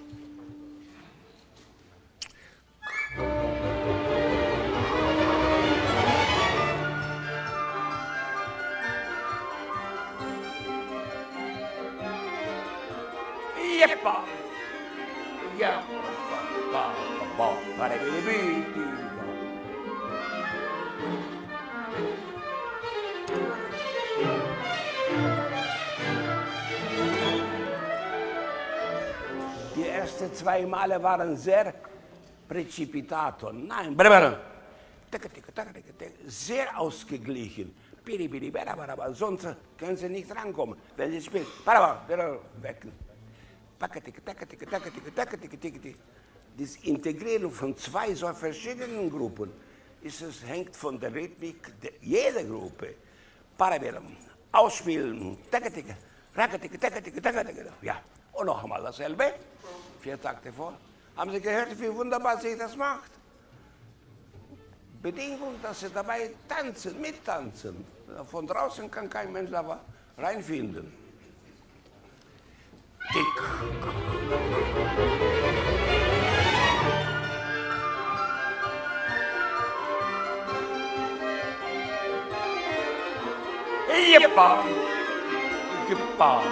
Yeppa! Ja, ba, ba, ba, ba, die ersten zwei Male waren sehr präzipitato. Nein, sehr ausgeglichen. Sonst können Sie nicht rankommen. Wenn Sie spielen, weg. Das Integrieren von zwei so verschiedenen Gruppen ist es, hängt von der Rhythmik jeder Gruppe. Ausspielen, ja. Und noch einmal dasselbe. Vier Takte vor. Haben Sie gehört, wie wunderbar sich das macht? Bedingung, dass Sie dabei tanzen, mittanzen. Von draußen kann kein Mensch da reinfinden. Tick. Yeppa! Yeppa!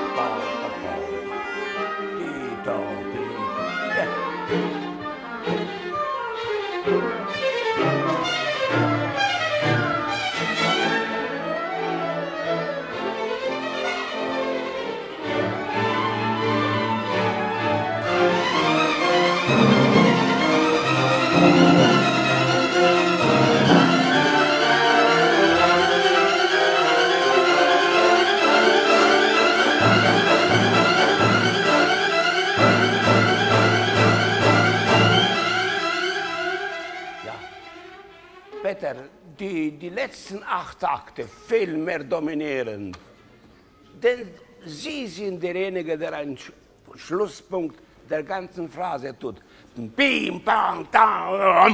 Peter, die, die letzten acht Takte viel mehr dominieren. Denn Sie sind derjenige, der einen Schlusspunkt der ganzen Phrase tut. Bim, bam, tam.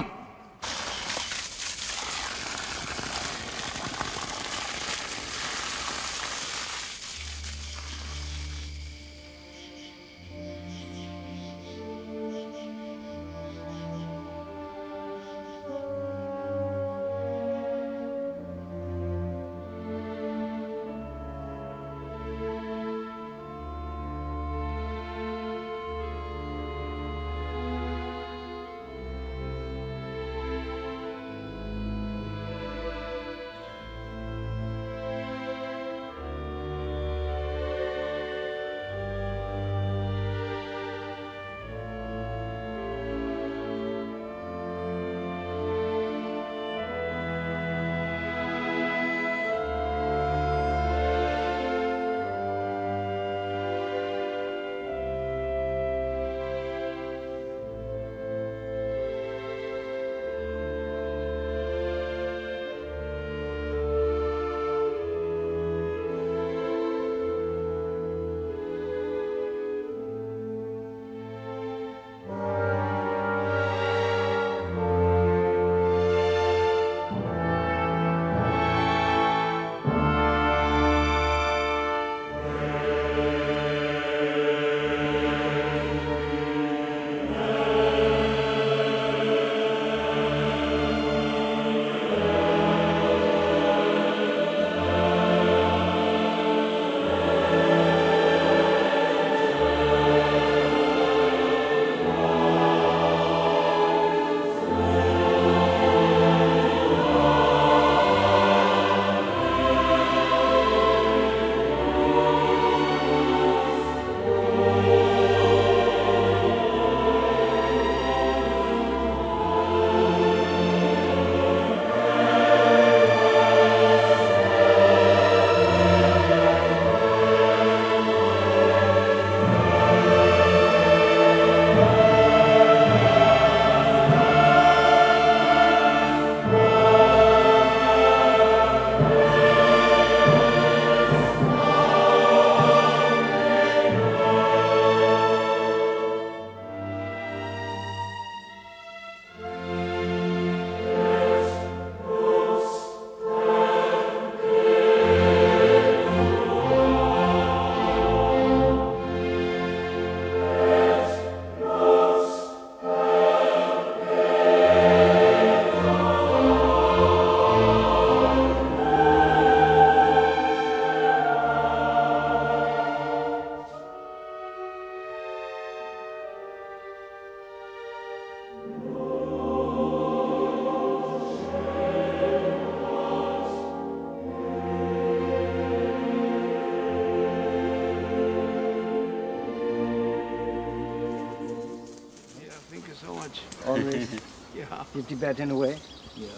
Tibetan way. Yeah.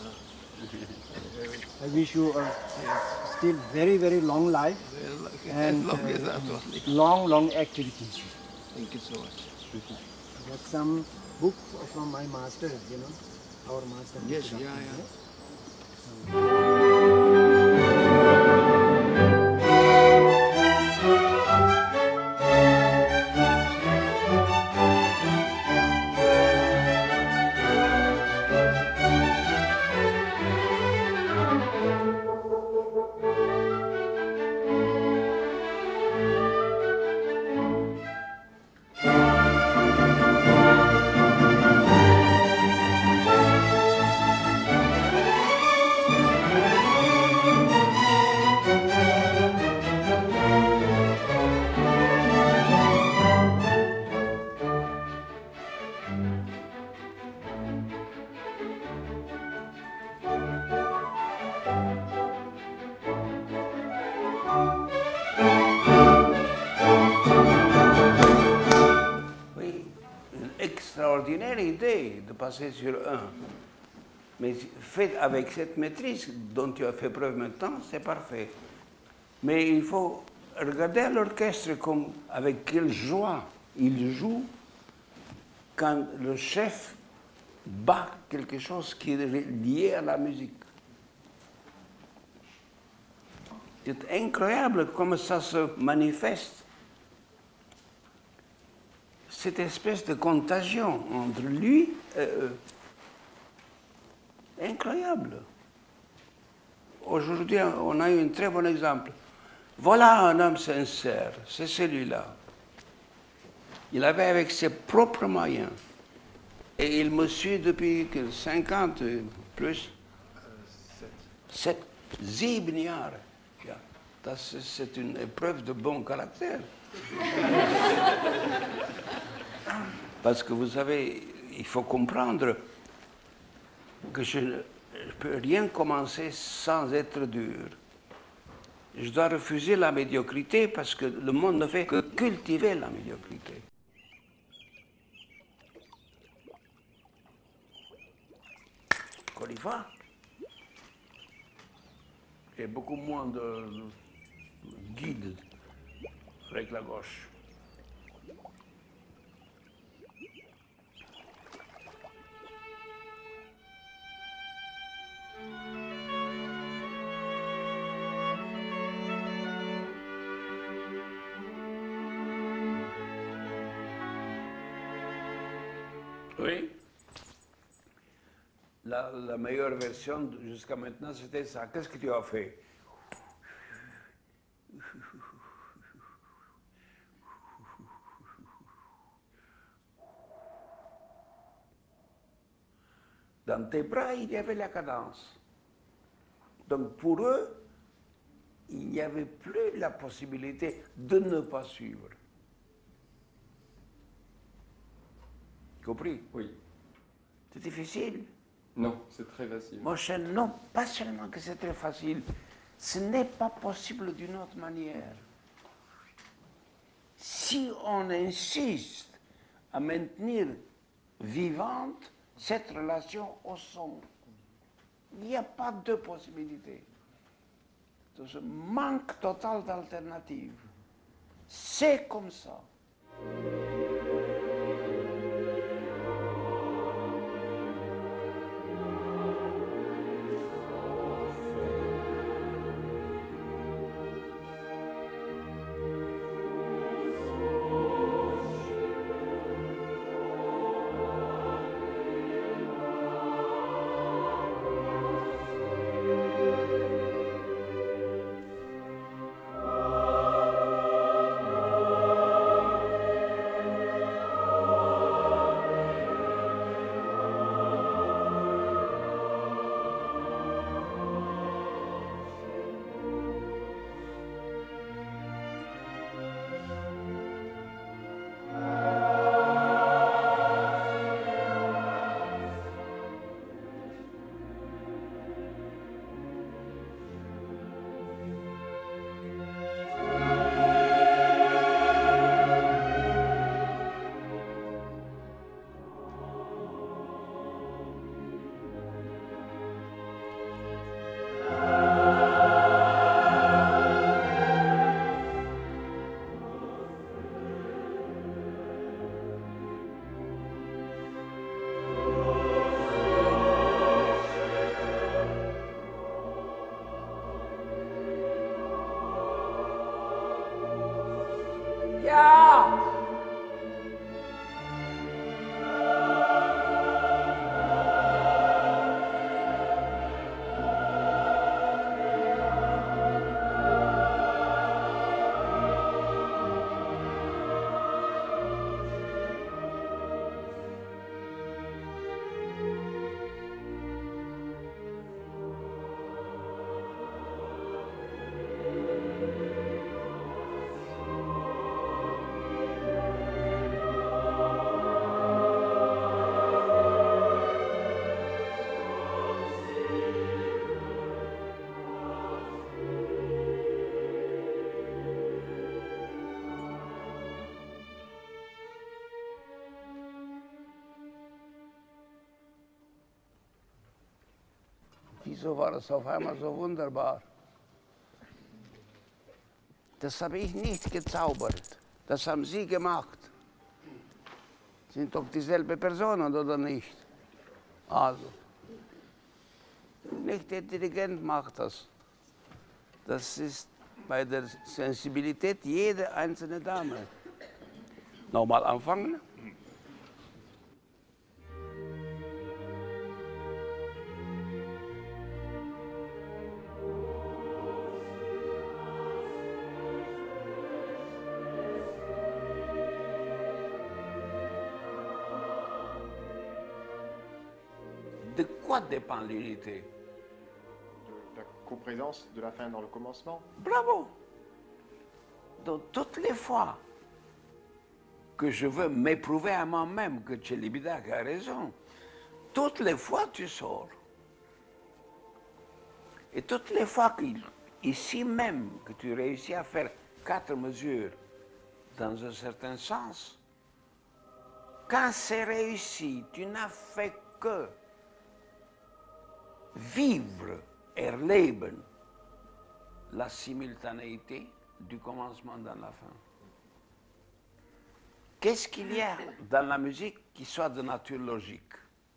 I wish you a still very, very long life and long as uh, that was. long, long activities. Thank you so much. That's some book from my master, you know, our master. Yes, yeah, yeah. Extraordinaire idée de passer sur un. Mais fait avec cette maîtrise dont tu as fait preuve maintenant, c'est parfait. Mais il faut regarder l'orchestre comme avec quelle joie il joue quand le chef bat quelque chose qui est lié à la musique. C'est incroyable comment ça se manifeste. Cette espèce de contagion entre lui et eux. Incroyable. Aujourd'hui, on a eu un très bon exemple. Voilà un homme sincère, c'est celui-là. Il avait avec ses propres moyens. Et il me suit depuis cinquante plus. Sept. Sieben Jahre. Ja, c'est une épreuve de bon caractère. Parce que vous savez, il faut comprendre que je ne peux rien commencer sans être dur. Je dois refuser la médiocrité parce que le monde ne fait que cultiver la médiocrité. Qu'on y va. Il y a beaucoup moins de guides avec la gauche. Oui. La, la meilleure version jusqu'à maintenant, c'était ça. Qu'est-ce que tu as fait? Dans tes bras, il y avait la cadence. Donc pour eux, il n'y avait plus la possibilité de ne pas suivre. Compris? Oui. C'est difficile? Non, c'est très facile. Mon cher, non, pas seulement que c'est très facile, ce n'est pas possible d'une autre manière. Si on insiste à maintenir vivante cette relation au son, il n'y a pas de possibilité. C'est un manque total d'alternative. C'est comme ça. Ja! Wieso war das auf einmal so wunderbar? Das habe ich nicht gezaubert. Das haben Sie gemacht. Sind doch dieselbe Personen oder nicht? Also, nicht der Dirigent macht das. Das ist bei der Sensibilität jede einzelne Dame. Nochmal anfangen. De quoi dépend l'unité? De la coprésence de la fin dans le commencement. Bravo! Donc toutes les fois que je veux m'éprouver à moi-même que Celibidache a raison, toutes les fois tu sors. Et toutes les fois qu'ici même que tu réussis à faire quatre mesures dans un certain sens, quand c'est réussi, tu n'as fait que vivre, erleben, la simultanéité du commencement dans la fin. Qu'est-ce qu'il y a dans la musique qui soit de nature logique?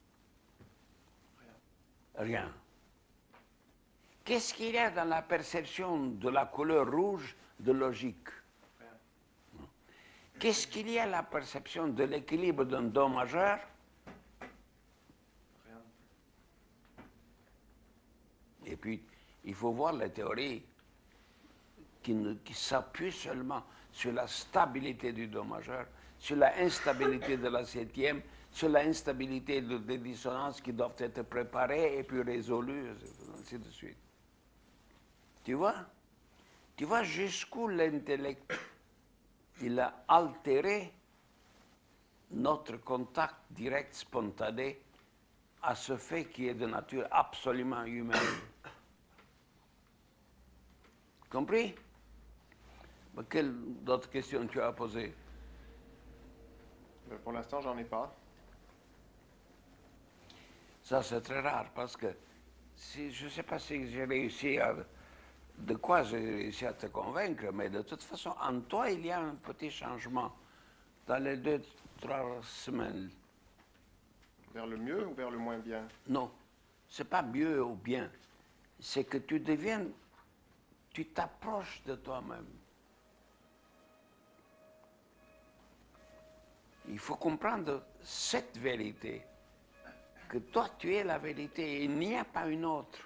Rien. Qu'est-ce qu'il y a dans la perception de la couleur rouge de logique? Rien. Qu'est-ce qu'il y a dans la perception de l'équilibre d'un do majeur? Et puis, il faut voir les théories qui, qui s'appuient seulement sur la stabilité du do majeur, sur la instabilité de la septième, sur la instabilité de, des dissonances qui doivent être préparées et puis résolues, ainsi de suite. Tu vois? Tu vois jusqu'où l'intellect, il a altéré notre contact direct, spontané, à ce fait qui est de nature absolument humaine. Compris? Mais quelle d'autres questions tu as à poser? Pour l'instant, j'en ai pas. Ça, c'est très rare parce que si, je ne sais pas si j'ai réussi à... De quoi j'ai réussi à te convaincre, mais de toute façon, en toi, il y a un petit changement dans les deux, trois semaines. Vers le mieux ou vers le moins bien? Non, c'est pas mieux ou bien. C'est que tu deviens, tu t'approches de toi-même. Il faut comprendre cette vérité, que toi tu es la vérité et il n'y a pas une autre.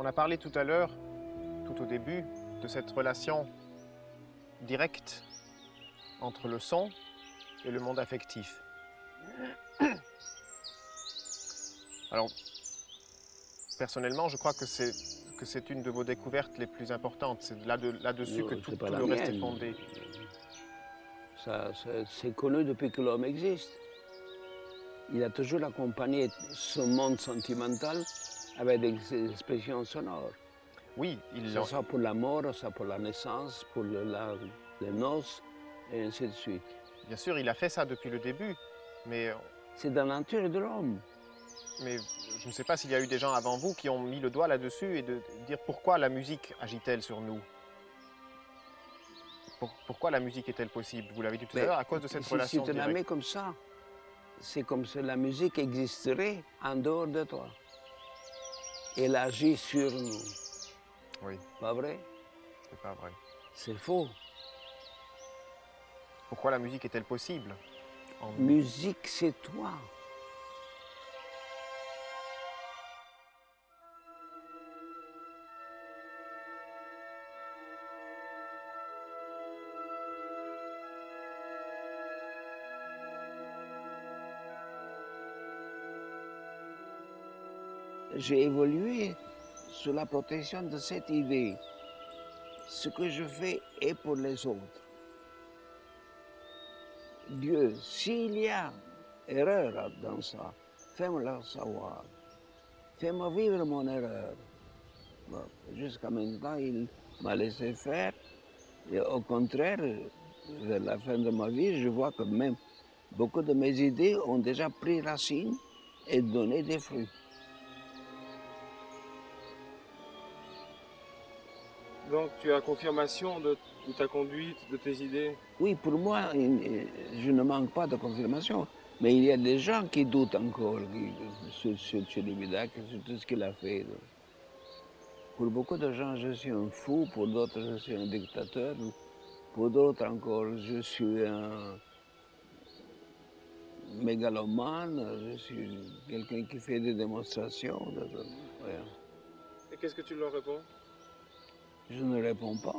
On a parlé tout à l'heure, tout au début, de cette relation directe entre le son et le monde affectif. Alors, personnellement, je crois que c'est que c'est une de vos découvertes les plus importantes. C'est là-dessus là que tout, tout le reste est fondé. C'est connu depuis que l'homme existe. Il a toujours accompagné son monde sentimental avec des expressions sonores. Oui, il que ce soit pour la mort, soit pour la naissance, pour le, la, les noces, et ainsi de suite. Bien sûr, il a fait ça depuis le début, mais... C'est dans la nature de l'homme. Mais je ne sais pas s'il y a eu des gens avant vous qui ont mis le doigt là-dessus et de dire pourquoi la musique agit-elle sur nous? Pour, pourquoi la musique est-elle possible? Vous l'avez dit tout à l'heure, à cause de cette si, relation si tu la mets comme ça, c'est comme si la musique existerait en dehors de toi. Elle agit sur nous. Oui. Pas vrai? C'est pas vrai. C'est faux. Pourquoi la musique est-elle possible? En... Musique, c'est toi. J'ai évolué sous la protection de cette idée. Ce que je fais est pour les autres. Dieu, s'il y a erreur dans ça, fais-moi savoir. Fais-moi vivre mon erreur. Bon, jusqu'à maintenant, il m'a laissé faire. Et au contraire, vers la fin de ma vie, je vois que même beaucoup de mes idées ont déjà pris racine et donné des fruits. Donc tu as confirmation de, de ta conduite, de tes idées? Oui, pour moi, je ne manque pas de confirmation. Mais il y a des gens qui doutent encore sur, sur Celibidache, sur tout ce qu'il a fait. Pour beaucoup de gens, je suis un fou. Pour d'autres, je suis un dictateur. Pour d'autres encore, je suis un mégalomane. Je suis quelqu'un qui fait des démonstrations. Ouais. Et qu'est-ce que tu leur réponds? Je ne réponds pas.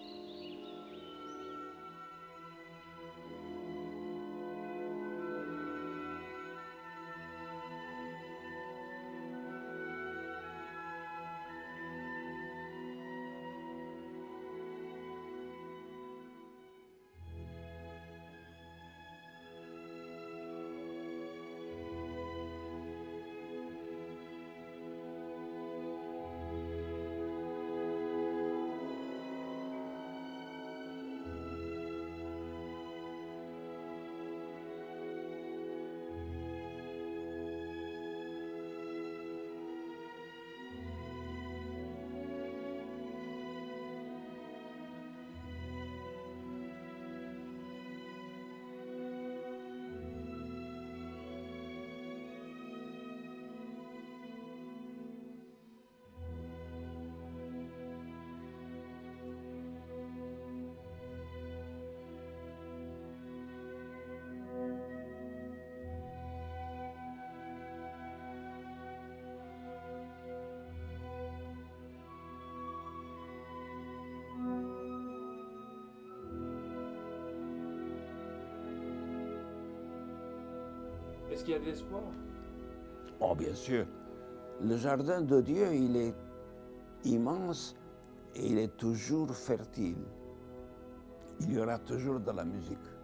Est-ce qu'il y a de l'espoir? Oh, bien sûr. Le jardin de Dieu, il est immense et il est toujours fertile. Il y aura toujours de la musique.